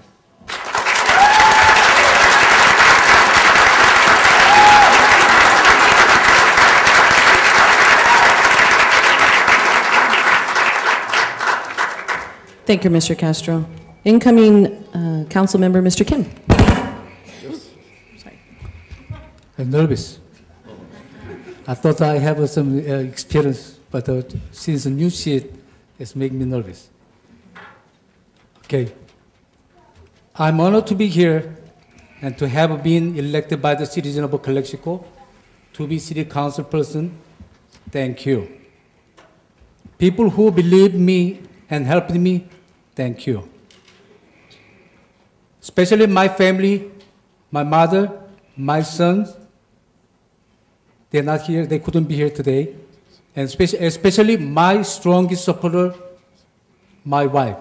[SPEAKER 9] Thank you, Mister Castro. Incoming uh, council member, Mister Kim.
[SPEAKER 10] Yes.
[SPEAKER 9] Sorry.
[SPEAKER 10] I'm nervous. I thought I have some uh, experience, but uh, since the new seat, it's making me nervous. Okay. I'm honored to be here and to have been elected by the citizen of Calexico to be city council person. Thank you. People who believed me and helped me, thank you. Especially my family, my mother, my sons. They're not here, they couldn't be here today. And especially, especially my strongest supporter, my wife.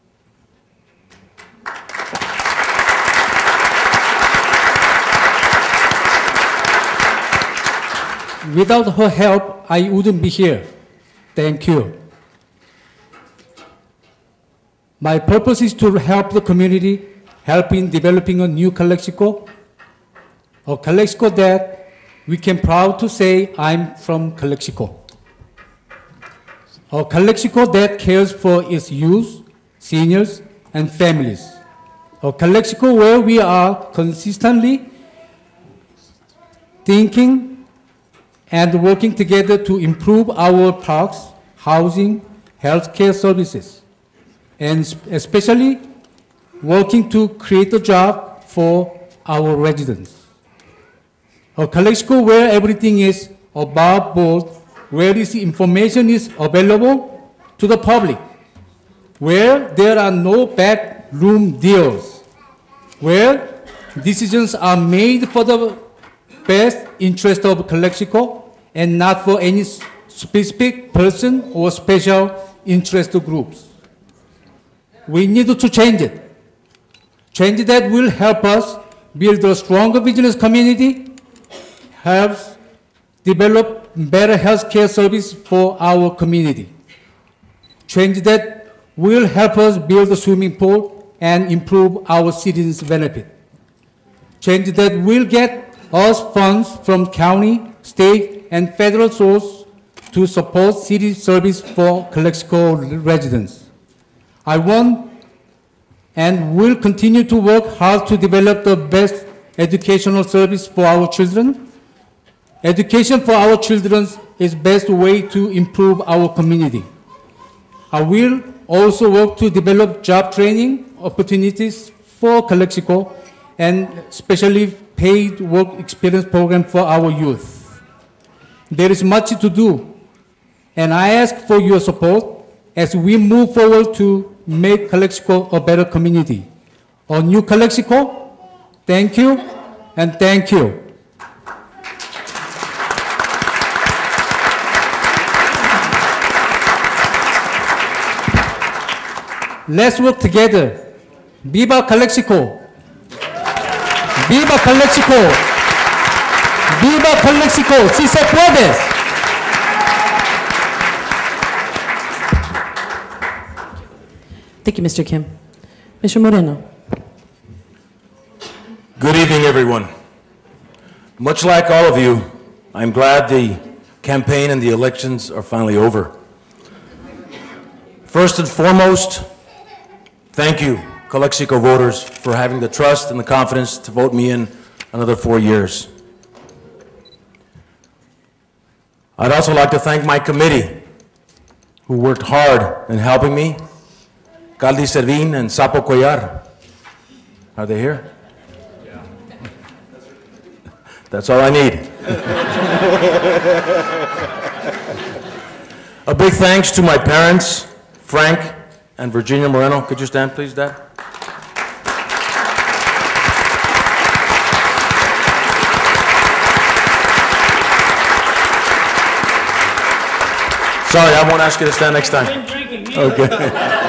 [SPEAKER 10] Without her help, I wouldn't be here. Thank you. My purpose is to help the community helping developing a new Calexico, a Calexico that we can proud to say, I'm from Calexico. A Calexico that cares for its youth, seniors, and families. A Calexico where we are consistently thinking and working together to improve our parks, housing, healthcare services, and especially working to create a job for our residents. A Calexico where everything is above board, where this information is available to the public, where there are no backroom deals, where decisions are made for the best interest of Calexico and not for any specific person or special interest groups. We need to change it. Change that will help us build a stronger business community, help develop better healthcare service for our community. Change that will help us build a swimming pool and improve our citizens' benefit. Change that will get us funds from county, state, and federal source to support city service for Calexico residents. I want and will continue to work hard to develop the best educational service for our children. Education for our children is the best way to improve our community. I will also work to develop job training opportunities for Calexico and especially paid work experience program for our youth. There is much to do, and I ask for your support as we move forward to make Calexico a better community. A new Calexico, thank you, and thank you. Let's work together. Viva Calexico! Viva Calexico! Viva Calexico! Si se puede!
[SPEAKER 9] Thank you, Mister Kim. Mister Moreno.
[SPEAKER 2] Good evening, everyone. Much like all of you, I'm glad the campaign and the elections are finally over. First and foremost, thank you, Calexico voters, for having the trust and the confidence to vote me in another four years. I'd also like to thank my committee, who worked hard in helping me, Caldi Servin and Sapo Cuellar. Are they here? Yeah. That's all I need. A big thanks to my parents, Frank and Virginia Moreno. Could you stand, please, Dad? Sorry, I won't ask you to stand next time. Okay.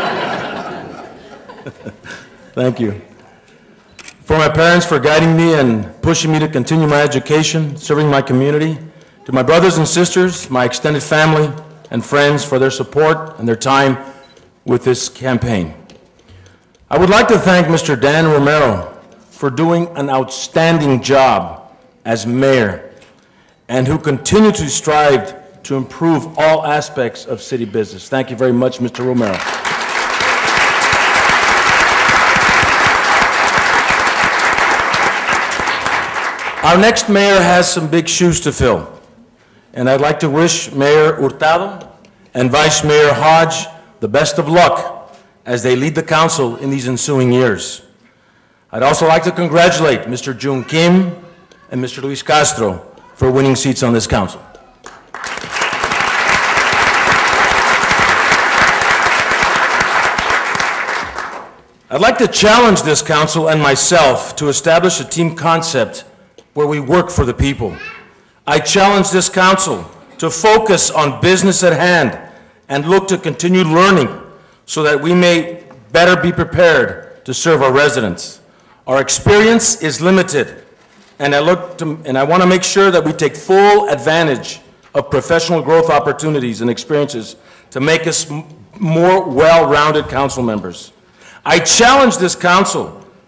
[SPEAKER 2] Thank you. For my parents for guiding me and pushing me to continue my education, serving my community. To my brothers and sisters, my extended family and friends for their support and their time with this campaign. I would like to thank Mister Dan Romero for doing an outstanding job as mayor and who continue to strive to improve all aspects of city business. Thank you very much, Mister Romero. Our next mayor has some big shoes to fill, and I'd like to wish Mayor Hurtado and Vice Mayor Hodge the best of luck as they lead the council in these ensuing years. I'd also like to congratulate Mister Jun Kim and Mister Luis Castro for winning seats on this council. I'd like to challenge this council and myself to establish a team concept where we work for the people. I challenge this council to focus on business at hand and look to continue learning so that we may better be prepared to serve our residents. Our experience is limited, and I look to, and I want to make sure that we take full advantage of professional growth opportunities and experiences to make us more well-rounded council members. I challenge this council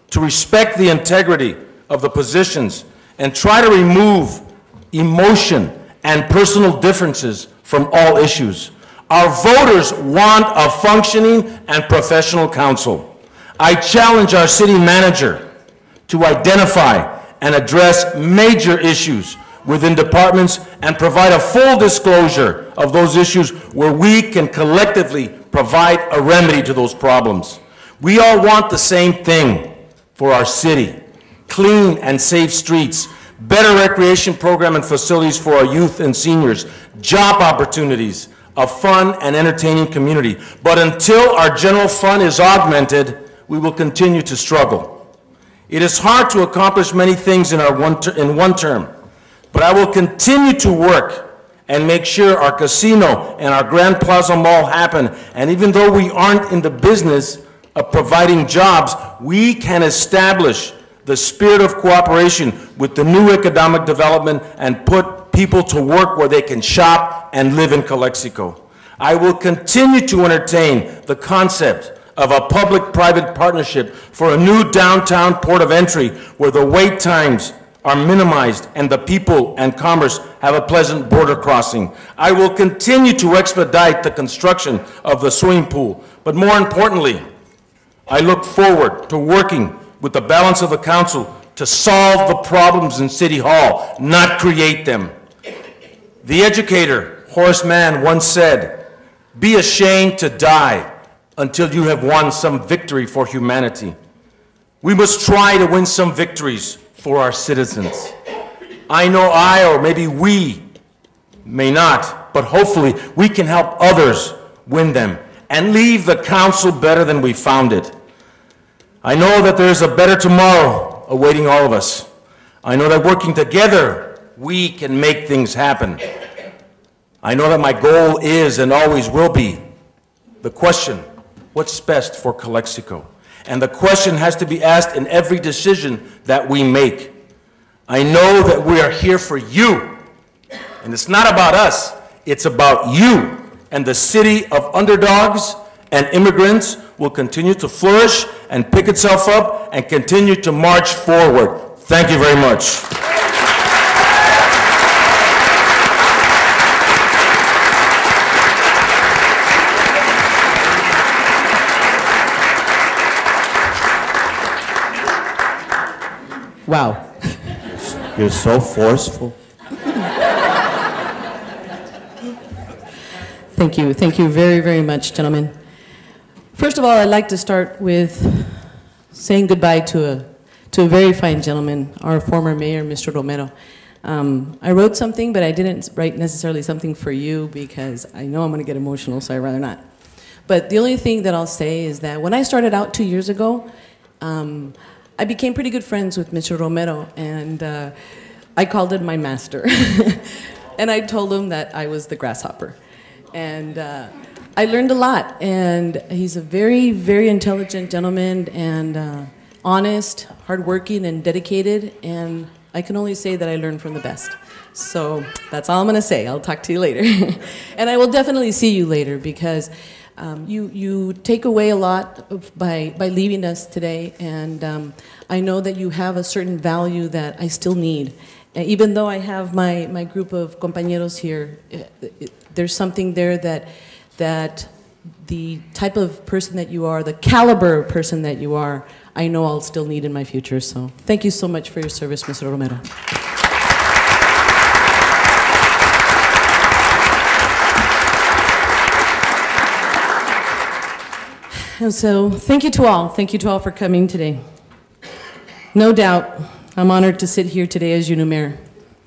[SPEAKER 2] to respect the integrity of the positions and try to remove emotion and personal differences from all issues. Our voters want a functioning and professional council. I challenge our city manager to identify and address major issues within departments and provide a full disclosure of those issues where we can collectively provide a remedy to those problems. We all want the same thing for our city: clean and safe streets, better recreation program and facilities for our youth and seniors, job opportunities, a fun and entertaining community. But until our general fund is augmented, we will continue to struggle. It is hard to accomplish many things in, our one, ter in one term, but I will continue to work and make sure our casino and our Grand Plaza Mall happen. And even though we aren't in the business of providing jobs, we can establish the spirit of cooperation with the new economic development and put people to work where they can shop and live in Calexico. I will continue to entertain the concept of a public-private partnership for a new downtown port of entry where the wait times are minimized and the people and commerce have a pleasant border crossing. I will continue to expedite the construction of the swimming pool, but more importantly, I look forward to working with the balance of the council to solve the problems in City Hall, not create them. The educator, Horace Mann, once said, "Be ashamed to die until you have won some victory for humanity." We must try to win some victories for our citizens. I know I, or maybe we, may not, but hopefully we can help others win them and leave the council better than we found it. I know that there's a better tomorrow awaiting all of us. I know that working together, we can make things happen. I know that my goal is and always will be the question, what's best for Calexico? And the question has to be asked in every decision that we make. I know that we are here for you. And it's not about us, it's about you. And the city of underdogs and immigrants will continue to flourish and pick itself up and continue to march forward. Thank you very much.
[SPEAKER 9] Wow.
[SPEAKER 11] You're so forceful.
[SPEAKER 9] Thank you. Thank you very, very much, gentlemen. First of all, I'd like to start with saying goodbye to a, to a very fine gentleman, our former mayor, Mister Romero. Um, I wrote something, but I didn't write necessarily something for you because I know I'm going to get emotional, so I'd rather not. But the only thing that I'll say is that when I started out two years ago, um, I became pretty good friends with Mister Romero, and uh, I called him my master. And I told him that I was the grasshopper. And uh, I learned a lot, and he's a very, very intelligent gentleman, and uh, honest, hardworking, and dedicated, and I can only say that I learned from the best. So that's all I'm going to say. I'll talk to you later. And I will definitely see you later, because Um, you, you take away a lot of, by, by leaving us today, and um, I know that you have a certain value that I still need. And even though I have my, my group of compañeros here, it, it, there's something there that, that the type of person that you are, the caliber of person that you are, I know I'll still need in my future. So thank you so much for your service, Mister Romero. And so, thank you to all. Thank you to all for coming today. No doubt, I'm honored to sit here today as your new mayor.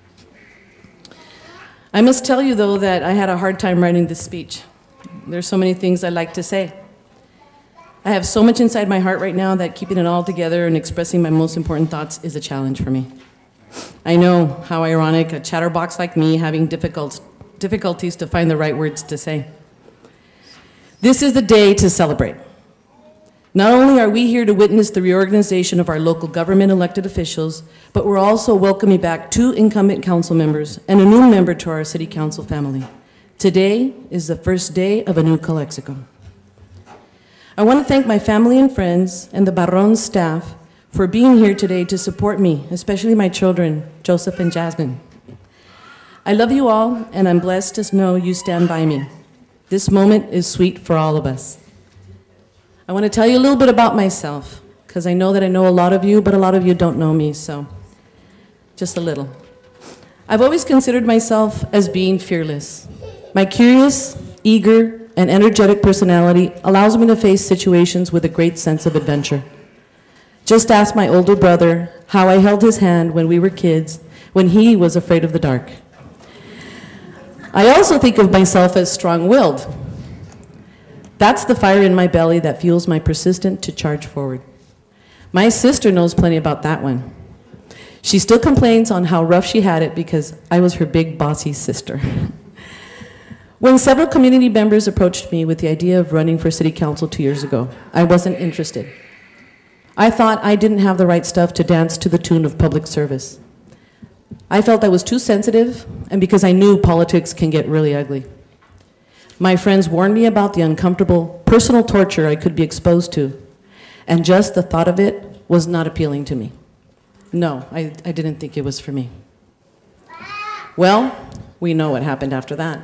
[SPEAKER 9] I must tell you, though, that I had a hard time writing this speech. There's so many things I'd like to say. I have so much inside my heart right now that keeping it all together and expressing my most important thoughts is a challenge for me. I know how ironic a chatterbox like me having difficult, difficulties to find the right words to say. This is the day to celebrate. Not only are we here to witness the reorganization of our local government elected officials, but we're also welcoming back two incumbent council members and a new member to our city council family. Today is the first day of a new Calexico. I want to thank my family and friends and the Barron staff for being here today to support me, especially my children, Joseph and Jasmine. I love you all, and I'm blessed to know you stand by me. This moment is sweet for all of us. I want to tell you a little bit about myself, because I know that I know a lot of you, but a lot of you don't know me, so just a little. I've always considered myself as being fearless. My curious, eager, and energetic personality allows me to face situations with a great sense of adventure. Just ask my older brother how I held his hand when we were kids, when he was afraid of the dark. I also think of myself as strong-willed. That's the fire in my belly that fuels my persistent to charge forward. My sister knows plenty about that one. She still complains on how rough she had it because I was her big bossy sister. When several community members approached me with the idea of running for city council two years ago, I wasn't interested. I thought I didn't have the right stuff to dance to the tune of public service. I felt I was too sensitive, and because I knew politics can get really ugly. My friends warned me about the uncomfortable personal torture I could be exposed to, and just the thought of it was not appealing to me. No, I, I didn't think it was for me. Well, we know what happened after that.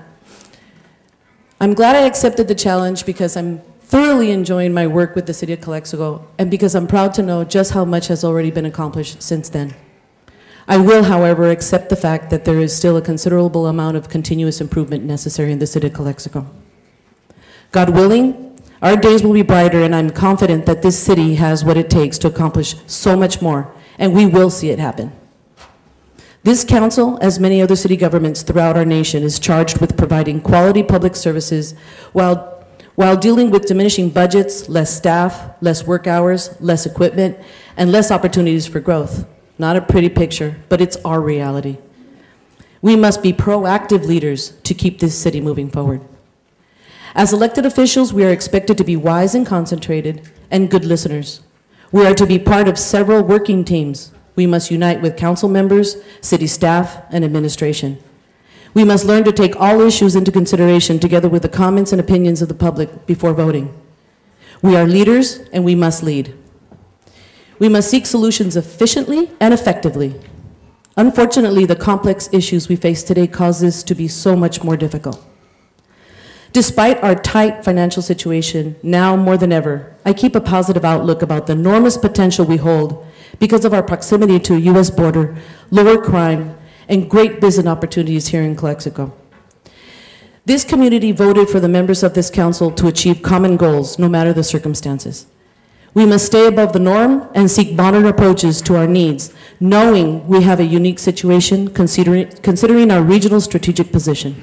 [SPEAKER 9] I'm glad I accepted the challenge because I'm thoroughly enjoying my work with the City of Calexico, and because I'm proud to know just how much has already been accomplished since then. I will, however, accept the fact that there is still a considerable amount of continuous improvement necessary in the City of Calexico. God willing, our days will be brighter, and I'm confident that this city has what it takes to accomplish so much more, and we will see it happen. This council, as many other city governments throughout our nation, is charged with providing quality public services while, while dealing with diminishing budgets, less staff, less work hours, less equipment, and less opportunities for growth. Not a pretty picture, but it's our reality. We must be proactive leaders to keep this city moving forward. As elected officials, we are expected to be wise and concentrated and good listeners. We are to be part of several working teams. We must unite with council members, city staff, and administration. We must learn to take all issues into consideration together with the comments and opinions of the public before voting. We are leaders, and we must lead. We must seek solutions efficiently and effectively. Unfortunately, the complex issues we face today cause this to be so much more difficult. Despite our tight financial situation, now more than ever, I keep a positive outlook about the enormous potential we hold because of our proximity to a U S border, lower crime, and great business opportunities here in Calexico. This community voted for the members of this council to achieve common goals, no matter the circumstances. We must stay above the norm and seek modern approaches to our needs, knowing we have a unique situation considering, considering our regional strategic position.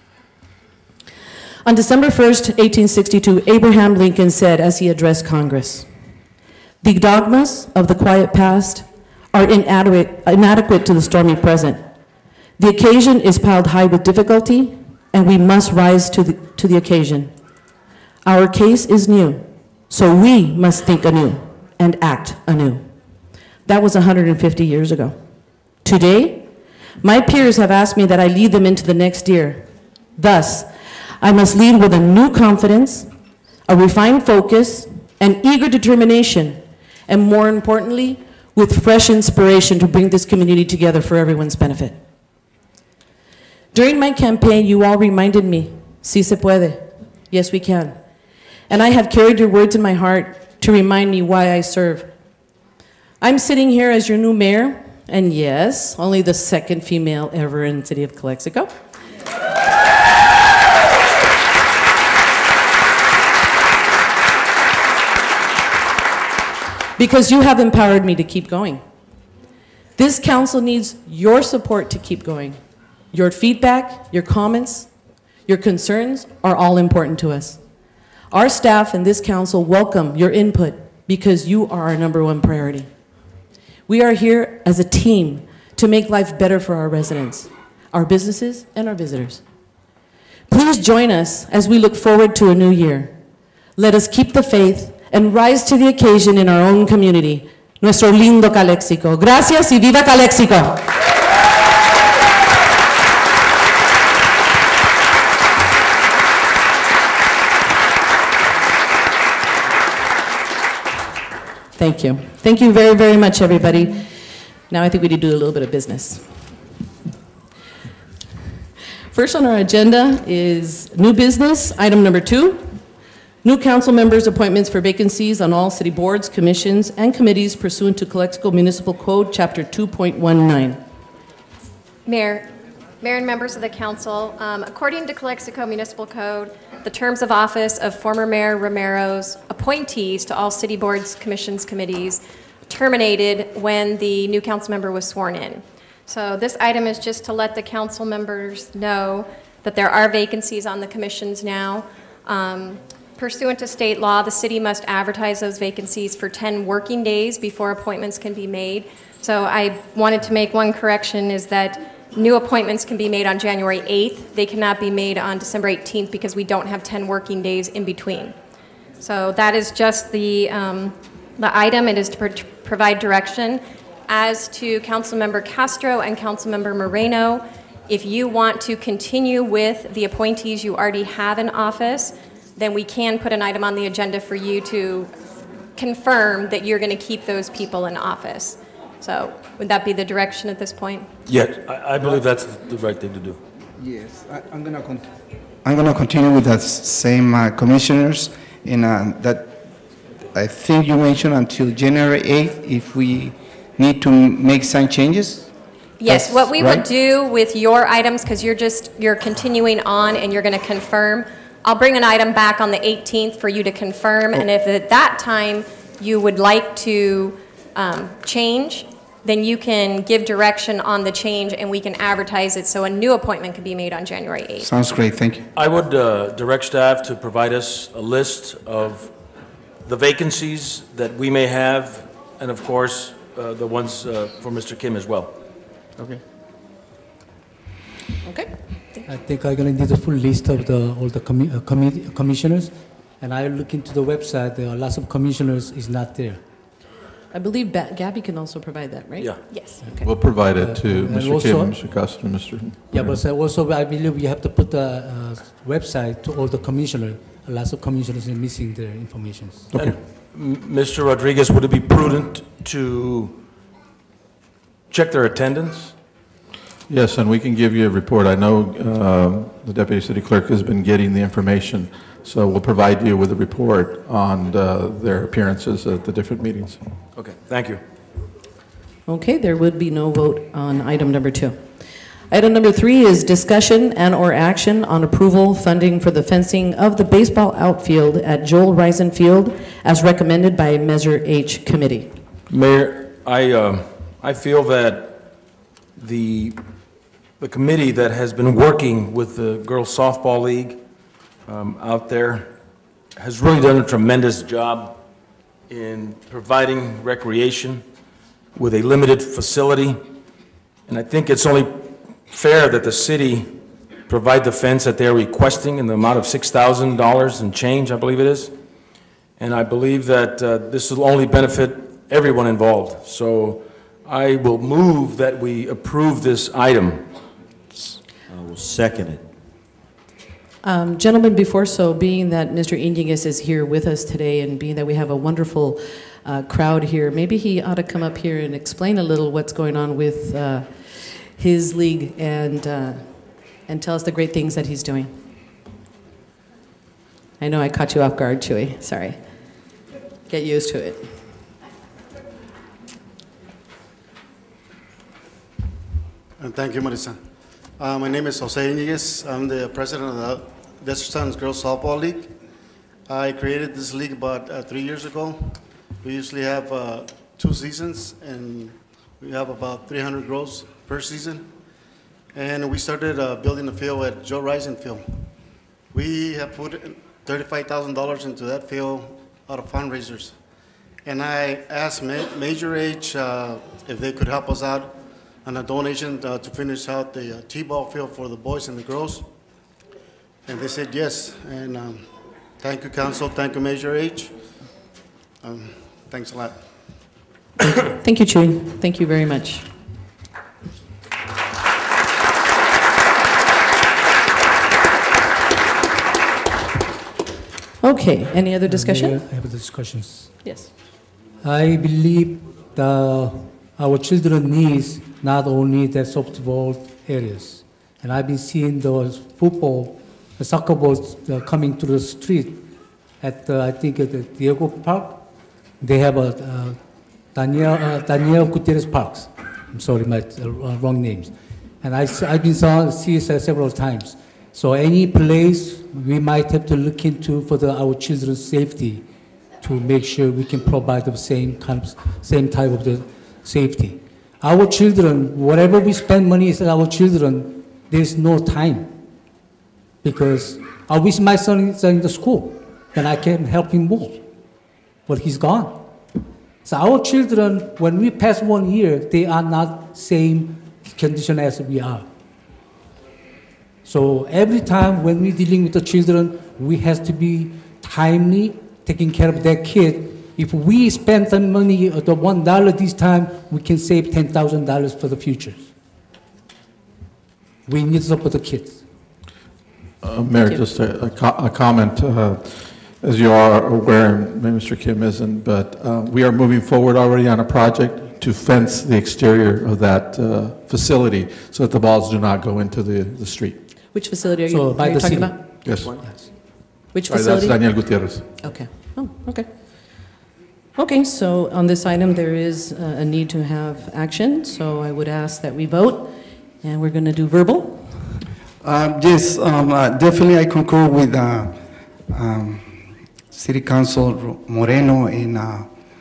[SPEAKER 9] On December first, eighteen sixty-two, Abraham Lincoln said as he addressed Congress, "The dogmas of the quiet past are inadequate, inadequate to the stormy present. The occasion is piled high with difficulty, and we must rise to the, to the occasion. Our case is new. So we must think anew and act anew." That was one hundred fifty years ago. Today, my peers have asked me that I lead them into the next year. Thus, I must lead with a new confidence, a refined focus, and eager determination, and more importantly, with fresh inspiration to bring this community together for everyone's benefit. During my campaign, you all reminded me, "Si se puede," yes we can. And I have carried your words in my heart to remind me why I serve. I'm sitting here as your new mayor, and yes, only the second female ever in the city of Calexico. Because you have empowered me to keep going. This council needs your support to keep going. Your feedback, your comments, your concerns are all important to us. Our staff and this council welcome your input because you are our number one priority. We are here as a team to make life better for our residents, our businesses, and our visitors. Please join us as we look forward to a new year. Let us keep the faith and rise to the occasion in our own community, nuestro lindo Calexico. Gracias y viva Calexico. Thank you. Thank you very, very much, everybody. Now I think we need to do a little bit of business. First on our agenda is new business, item number two. New council members' appointments for vacancies on all city boards, commissions, and committees pursuant to Calexico Municipal Code, Chapter two point one nine.
[SPEAKER 3] Mayor, Mayor and members of the council, um, according to Calexico Municipal Code, the terms of office of former Mayor Romero's appointees to all city boards, commissions, committees terminated when the new council member was sworn in. So this item is just to let the council members know that there are vacancies on the commissions now. Um, Pursuant to state law, the city must advertise those vacancies for ten working days before appointments can be made. So I wanted to make one correction, is that new appointments can be made on January eighth. They cannot be made on December eighteenth because we don't have ten working days in between. So that is just the, um, the item. It is to pro provide direction. As to Councilmember Castro and Councilmember Moreno, if you want to continue with the appointees you already have in office, then we can put an item on the agenda for you to confirm that you're going to keep those people in office. So would that be the direction at this point?
[SPEAKER 2] Yes, I, I believe that's the right thing to do.
[SPEAKER 7] Yes, I, I'm gonna con I'm gonna continue with the same uh, commissioners, and uh, that I think you mentioned until January eighth if we need to make some changes.
[SPEAKER 3] Yes,
[SPEAKER 7] That's
[SPEAKER 3] what we
[SPEAKER 7] right?
[SPEAKER 3] would do with your items, because you're just you're continuing on and you're going to confirm. I'll bring an item back on the eighteenth for you to confirm, and if at that time you would like to um, change, then you can give direction on the change and we can advertise it so a new appointment can be made on January eighth.
[SPEAKER 7] Sounds great, thank you.
[SPEAKER 2] I would uh, direct staff to provide us a list of the vacancies that we may have, and of course, uh, the ones uh, for Mister Kim as well.
[SPEAKER 7] Okay.
[SPEAKER 3] Okay.
[SPEAKER 10] I think I'm going to need a full list of the, all the commi uh, commi commissioners, and I look into the website, there are lots of commissioners is not there.
[SPEAKER 9] I believe ba Gabby can also provide that, right?
[SPEAKER 2] Yeah.
[SPEAKER 3] Yes.
[SPEAKER 9] Okay.
[SPEAKER 4] We'll provide it to
[SPEAKER 10] Uh,
[SPEAKER 4] Mister
[SPEAKER 10] also-
[SPEAKER 4] Kim, Mister Costa, and Mister
[SPEAKER 10] Yeah, but uh, also I believe you have to put the uh, website to all the commissioners. Lots of commissioners are missing their information.
[SPEAKER 2] Okay. Mister Rodriguez, would it be prudent to check their attendance?
[SPEAKER 4] Yes, and we can give you a report. I know uh, the Deputy City Clerk has been getting the information, so we'll provide you with a report on uh, their appearances at the different meetings.
[SPEAKER 2] Okay, thank you.
[SPEAKER 9] Okay, there would be no vote on item number two. Item number three is discussion and/or action on approval funding for the fencing of the baseball outfield at Joel Risen Field as recommended by Measure H Committee.
[SPEAKER 2] Mayor, I, uh, I feel that the, the committee that has been working with the Girls Softball League um, out there has really done a tremendous job in providing recreation with a limited facility. And I think it's only fair that the city provide the fence that they're requesting in the amount of six thousand dollars and change, I believe it is. And I believe that uh, this will only benefit everyone involved. So I will move that we approve this item.
[SPEAKER 11] I will second it.
[SPEAKER 9] Um, gentlemen, before so, being that Mister Iniguez is here with us today and being that we have a wonderful uh, crowd here, maybe he ought to come up here and explain a little what's going on with uh, his league and, uh, and tell us the great things that he's doing. I know I caught you off guard, Chewy. Sorry. Get used to it.
[SPEAKER 12] And thank you, Marisa. Uh, my name is Jose Iniguez. I'm the president of the Desert Sons Girls Softball League. I created this league about uh, three years ago. We usually have uh, two seasons, and we have about three hundred girls per season. And we started uh, building a field at Joe Risen Field. We have put thirty-five thousand dollars into that field out of fundraisers. And I asked Ma Major H uh, if they could help us out on a donation uh, to finish out the uh, T-ball field for the boys and the girls. And they said yes. And um, thank you, Council. Thank you, Major H. Um, thanks a lot.
[SPEAKER 9] Thank you, Chewy. Thank you very much. Okay, any other discussion?
[SPEAKER 10] Uh, Mayor, I have discussions.
[SPEAKER 9] Yes.
[SPEAKER 10] I believe the, our children needs not only the softball areas. And I've been seeing those football, the soccer balls uh, coming to the street at, uh, I think, at the Diego Park. They have a uh, Daniel, uh, Daniel Gutierrez Parks. I'm sorry, my uh, wrong names. And I, I've been saw, see it several times. So any place we might have to look into for the, our children's safety to make sure we can provide the same kind of, same type of the safety. Our children, whatever we spend money is our children, there's no time. Because I wish my son is in the school, then I can help him more. But he's gone. So our children, when we pass one year, they are not same condition as we are. So every time when we're dealing with the children, we have to be timely, taking care of that kid. If we spend some money, the one dollar this time, we can save ten thousand dollars for the future. We need to support the kids.
[SPEAKER 4] Uh, Mayor, just a, a, co a comment. Uh, as you are aware, and Mister Kim isn't, but uh, we are moving forward already on a project to fence the exterior of that uh, facility so that the balls do not go into the, the street.
[SPEAKER 9] Which facility are you,
[SPEAKER 10] So,
[SPEAKER 9] are
[SPEAKER 10] by
[SPEAKER 9] you
[SPEAKER 10] the
[SPEAKER 9] talking
[SPEAKER 10] city.
[SPEAKER 9] about?
[SPEAKER 4] Yes.
[SPEAKER 10] Yes.
[SPEAKER 9] Which
[SPEAKER 4] Right,
[SPEAKER 9] facility?
[SPEAKER 4] that's Daniel Gutierrez.
[SPEAKER 9] Okay. Oh, okay. Okay, so on this item, there is uh, a need to have action, so I would ask that we vote, and we're going to do verbal.
[SPEAKER 7] Um, Yes, um, uh, definitely I concur with uh, um, City Council Moreno and uh,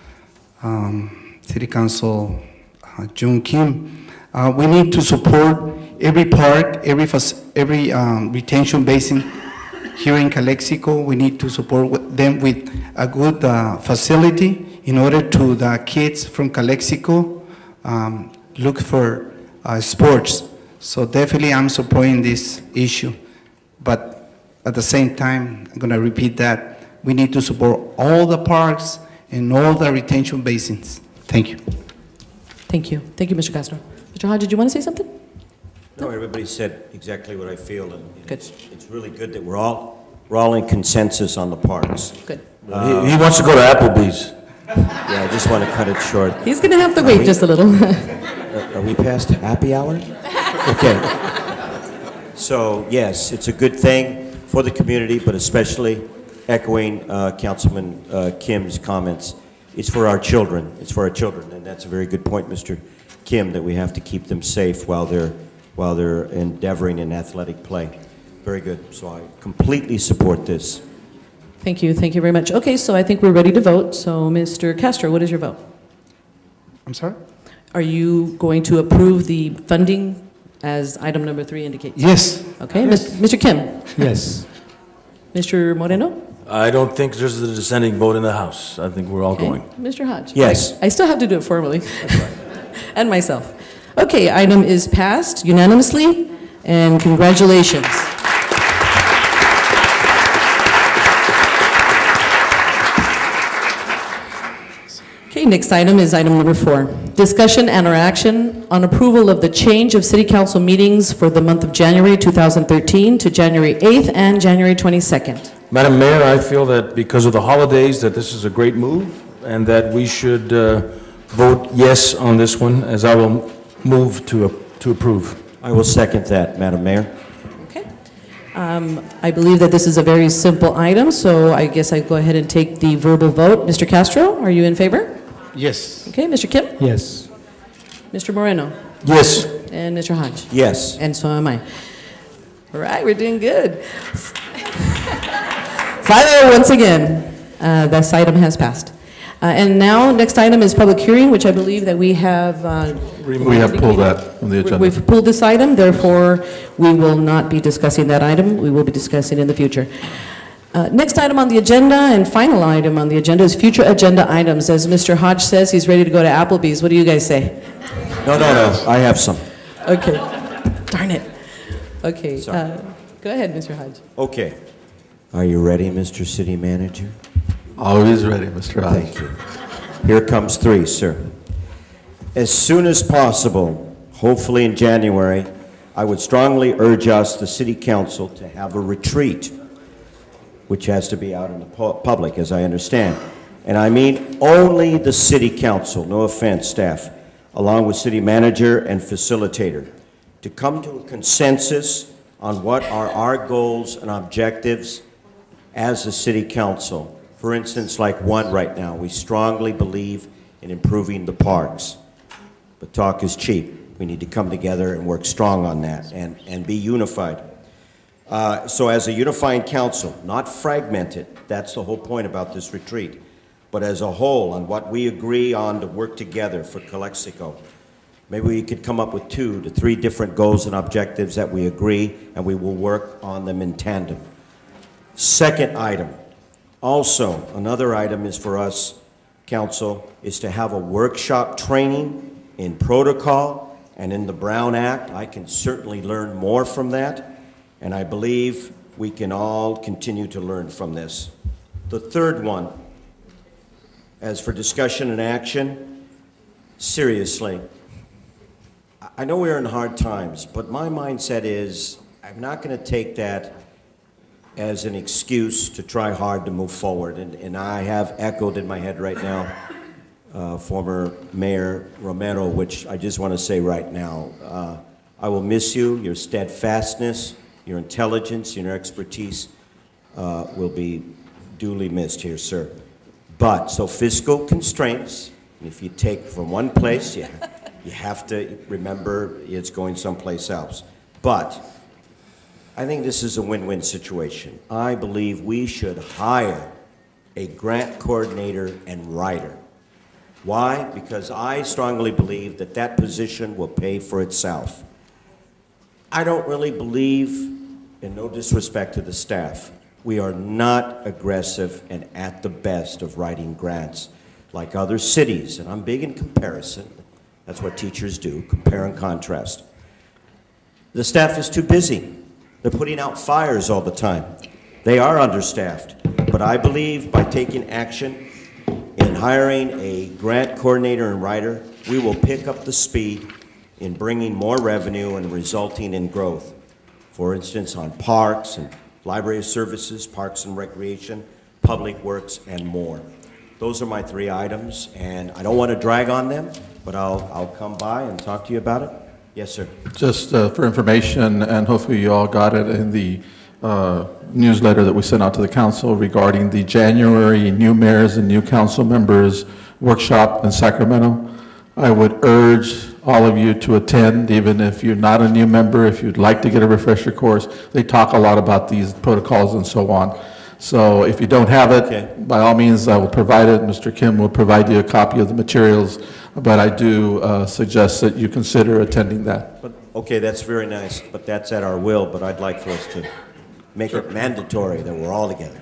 [SPEAKER 7] um, City Council uh, June Kim. Uh, We need to support every park, every fac- every um, retention basin here in Calexico. We need to support with- them with a good uh, facility in order to the kids from Calexico um, look for uh, sports. So definitely I'm supporting this issue. But at the same time, I'm going to repeat that, we need to support all the parks and all the retention basins. Thank you.
[SPEAKER 9] Thank you. Thank you, Mister Castro. Mister Hodge, did you want to say something?
[SPEAKER 11] No, everybody said exactly what I feel, and
[SPEAKER 9] Good.
[SPEAKER 11] it's, it's really good that we're all, we're all in consensus on the parks.
[SPEAKER 9] Good.
[SPEAKER 2] He, he wants to go to Applebee's.
[SPEAKER 11] Yeah, I just want to cut it short.
[SPEAKER 9] He's going to have to wait just a little.
[SPEAKER 11] Are are we past happy hour? Okay. So, yes, it's a good thing for the community, but especially echoing uh, Councilman uh, Kim's comments, it's for our children. It's for our children, and that's a very good point, Mister Kim, that we have to keep them safe while they're, while they're endeavoring in athletic play. Very good. So I completely support this.
[SPEAKER 9] Thank you. Thank you very much. Okay, so I think we're ready to vote. So, Mister Castro, what is your vote?
[SPEAKER 7] I'm sorry?
[SPEAKER 9] Are you going to approve the funding as item number three indicates?
[SPEAKER 7] Yes.
[SPEAKER 9] Okay, Mis- Mister Kim?
[SPEAKER 10] Yes.
[SPEAKER 9] Mister Moreno?
[SPEAKER 2] I don't think there's a dissenting vote in the House. I think we're all
[SPEAKER 9] Okay.
[SPEAKER 2] going.
[SPEAKER 9] Mister Hodge?
[SPEAKER 11] Yes.
[SPEAKER 9] I, I still have to do it formally. And myself. Okay, item is passed unanimously, and congratulations. Okay, next item is item number four. Discussion and or action on approval of the change of city council meetings for the month of January two thousand thirteen to January eighth and January twenty-second.
[SPEAKER 2] Madam Mayor, I feel that because of the holidays, that this is a great move, and that we should uh, vote yes on this one, as I will move to, uh, to approve.
[SPEAKER 11] I will second that, Madam Mayor.
[SPEAKER 9] Okay. Um, I believe that this is a very simple item, so I guess I go ahead and take the verbal vote. Mister Castro, are you in favor?
[SPEAKER 7] Yes.
[SPEAKER 9] Okay, Mister Kim?
[SPEAKER 10] Yes.
[SPEAKER 9] Mister Moreno?
[SPEAKER 2] Yes.
[SPEAKER 9] And Mister Hodge?
[SPEAKER 11] Yes.
[SPEAKER 9] And so am I. All right, we're doing good. Finally, once again, uh, this item has passed. Uh, And now, next item is public hearing, which I believe that we have... uh,
[SPEAKER 4] We have pulled that from the agenda.
[SPEAKER 9] We've pulled this item, therefore, we will not be discussing that item. We will be discussing in the future. Uh, Next item on the agenda, and final item on the agenda, is future agenda items. As Mister Hodge says, he's ready to go to Applebee's. What do you guys say?
[SPEAKER 11] No, no, no, I have some.
[SPEAKER 9] Okay. Darn it. Okay,
[SPEAKER 11] Sorry.
[SPEAKER 9] uh, go ahead, Mister Hodge.
[SPEAKER 11] Okay. Are you ready, Mister City Manager?
[SPEAKER 4] Always ready, Mister Hodge.
[SPEAKER 11] Thank you. Here comes three, sir. As soon as possible, hopefully in January, I would strongly urge us, the City Council, to have a retreat, which has to be out in the pu- public, as I understand. and I mean only the city council, no offense, staff, along with city manager and facilitator, to come to a consensus on what are our goals and objectives as a city council. For instance, like one right now, we strongly believe in improving the parks, but talk is cheap. We need to come together and work strong on that and, and be unified. Uh, so as a unifying council, not fragmented, that's the whole point about this retreat, but as a whole on what we agree on to work together for Calexico. Maybe we could come up with two to three different goals and objectives that we agree, and we will work on them in tandem. Second item, also another item is for us, council, is to have a workshop training in protocol and in the Brown Act. I can certainly learn more from that, and I believe we can all continue to learn from this. The third one, as for discussion and action, seriously, I know we're in hard times, but my mindset is I'm not going to take that as an excuse to try hard to move forward. And, and I have echoed in my head right now uh, former Mayor Romero, which I just want to say right now, uh, I will miss you. Your steadfastness, your intelligence, your expertise uh, will be duly missed here, sir. But, so fiscal constraints, if you take from one place, you, you have to remember it's going someplace else. But I think this is a win-win situation. I believe we should hire a grant coordinator and writer. Why? Because I strongly believe that that position will pay for itself. I don't really believe, and no disrespect to the staff, we are not aggressive and at the best of writing grants like other cities, and I'm big in comparison. That's what teachers do, compare and contrast. The staff is too busy. They're putting out fires all the time. They are understaffed, but I believe by taking action in hiring a grant coordinator and writer, we will pick up the speed in bringing more revenue and resulting in growth. For instance, on parks and library services, parks and recreation, public works, and more. Those are my three items, and I don't want to drag on them, but I'll, I'll come by and talk to you about it. Yes, sir.
[SPEAKER 4] Just uh, for information, and hopefully you all got it in the uh, newsletter that we sent out to the council regarding the January new mayors and new council members workshop in Sacramento. I would urge all of you to attend, even if you're not a new member, if you'd like to get a refresher course. They talk a lot about these protocols and so on. So if you don't have it,
[SPEAKER 11] okay,
[SPEAKER 4] by all means, I will provide it. Mister Kim will provide you a copy of the materials, but I do uh, suggest that you consider attending that.
[SPEAKER 11] But, okay, that's very nice, but that's at our will, but I'd like for us to make it mandatory that we're all together.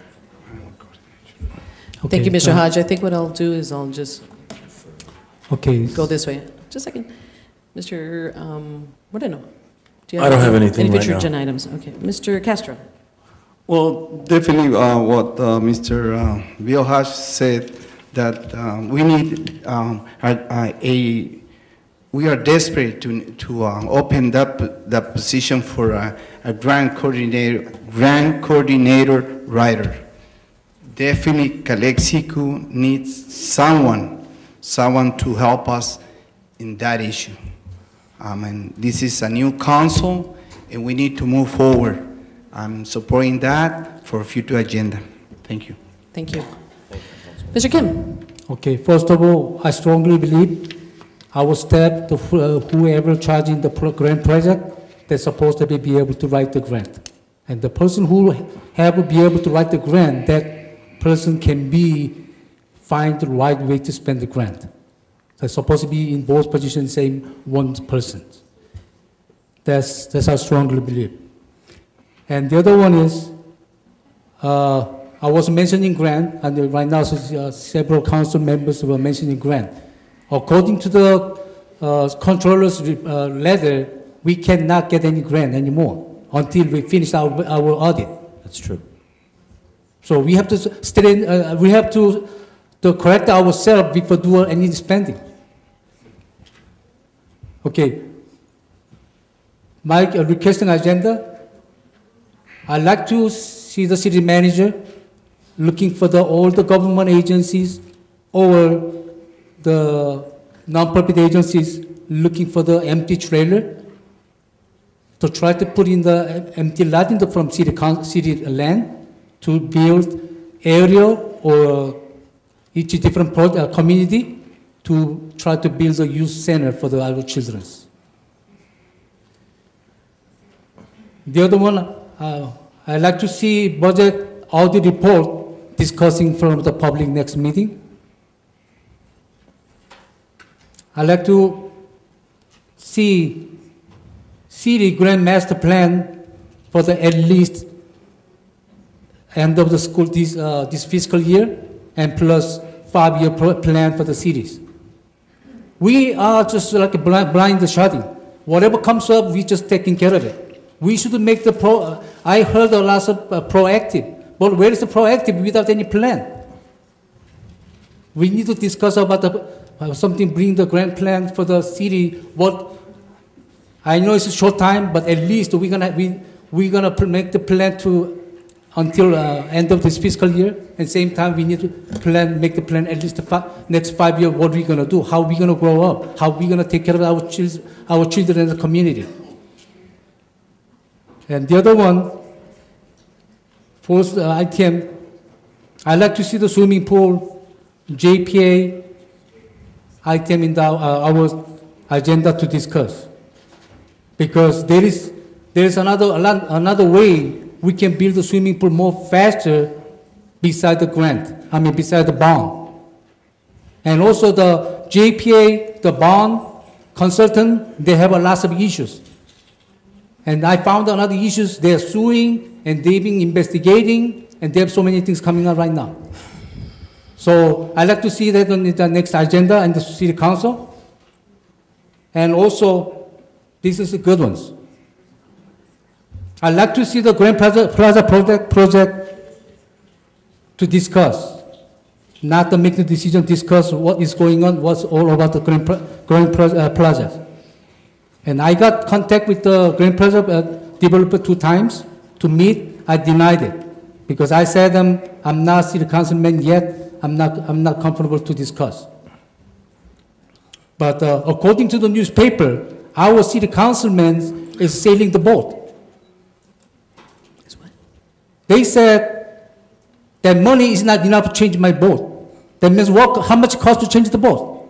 [SPEAKER 9] Okay. Thank you, Mister Hodge. I think what I'll do is I'll just
[SPEAKER 10] okay.
[SPEAKER 9] go this way. Just a second. Mister Um, Moreno, do you
[SPEAKER 2] I don't have anything
[SPEAKER 9] any
[SPEAKER 2] right
[SPEAKER 9] future
[SPEAKER 2] now.
[SPEAKER 9] agenda items? Okay. Mister Castro.
[SPEAKER 7] Well, definitely uh, what uh, Mister Uh, Biohash said, that um, we need um, a, a, we are desperate to, to uh, open that, that position for a, a grant coordinator, grant coordinator writer. Definitely Calexico needs someone, someone to help us in that issue. Um, and this is a new council, and we need to move forward. I'm supporting that for a future agenda. Thank you.
[SPEAKER 9] Thank you. Mister Kim.
[SPEAKER 10] Okay, first of all, I strongly believe our staff, the, uh, whoever charging the pro grant project, they're supposed to be, be able to write the grant. And the person who have to be able to write the grant, that person can be, find the right way to spend the grant. They're supposed to be in both positions, same one person. That's, that's how I strongly believe. And the other one is, uh, I was mentioning grant, and right now uh, several council members were mentioning grant. According to the uh, controller's uh, letter, we cannot get any grant anymore until we finish our, our audit.
[SPEAKER 11] That's true.
[SPEAKER 10] So we have to stay, uh, we have to, to correct ourselves before doing any spending. Okay. My uh, requesting agenda, I'd like to see the city manager looking for the, all the government agencies or the non-profit agencies looking for the empty trailer to try to put in the empty lot in the, from city, con- city land to build area or each different pro- uh, community to try to build a youth center for the our children. The other one, uh, I'd like to see budget audit report discussing from the public next meeting. I'd like to see city grand master plan for the at least end of the school this, uh, this fiscal year and plus five-year plan for the cities. We are just like a blind, blind shotting. Whatever comes up, we just taking care of it. We should make the pro, uh, I heard a lot of uh, proactive, but where is the proactive without any plan? We need to discuss about the, uh, something, bring the grand plan for the city. What I know it's a short time, but at least we're gonna we we're gonna make the plan to until uh, end of this fiscal year. At the same time, we need to plan, make the plan at least the fi next five years. What we're gonna do? How we gonna grow up? How we gonna take care of our children, our children in the community? And the other one, fourth uh, item, I like to see the swimming pool, J P A item in the, uh, our agenda to discuss. Because there is, there is another, another way we can build the swimming pool more faster beside the grant, I mean beside the bond. And also the J P A, the bond consultant, they have a lot of issues. And I found another issues, they're suing and they've been investigating and they have so many things coming up right now. So I'd like to see that on the next agenda and the city council. And also, this is a good one. I'd like to see the Grand Plaza, Plaza project, project to discuss, not to make the decision, discuss what is going on, what's all about the Grand, Grand Plaza. And I got contact with the Grand Plaza uh, developer two times to meet. I denied it because I said um, I'm not city councilman yet. I'm not, I'm not comfortable to discuss. But uh, according to the newspaper, our city councilman is sailing the boat. They said that money is not enough to change my boat. That means what, how much it costs to change the boat?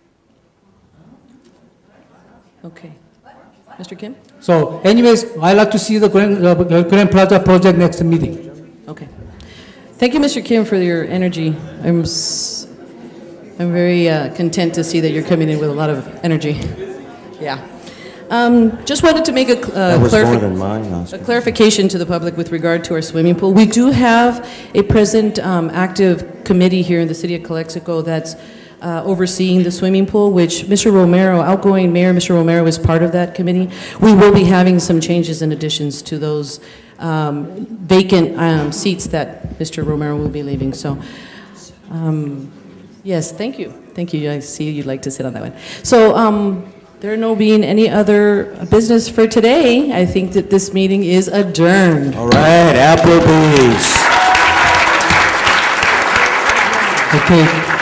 [SPEAKER 9] Okay. Mister Kim?
[SPEAKER 10] So anyways, I'd like to see the Grand, uh, Grand Plaza project next meeting.
[SPEAKER 9] Okay. Thank you, Mister Kim, for your energy. I'm, s I'm very uh, content to see that you're coming in with a lot of energy. Yeah. Um, just wanted to make a, uh,
[SPEAKER 11] that was
[SPEAKER 9] clarifi
[SPEAKER 11] more than mine,
[SPEAKER 9] a clarification to the public with regard to our swimming pool. We do have a present um, active committee here in the city of Calexico that's uh, overseeing the swimming pool, which Mister Romero, outgoing mayor Mister Romero, is part of that committee. We will be having some changes and additions to those um, vacant um, seats that Mister Romero will be leaving. So, um, yes, thank you. Thank you. I see you'd like to sit on that one. So, um, there no being any other business for today, I think that this meeting is adjourned.
[SPEAKER 11] All right, Applebee's.
[SPEAKER 10] Okay.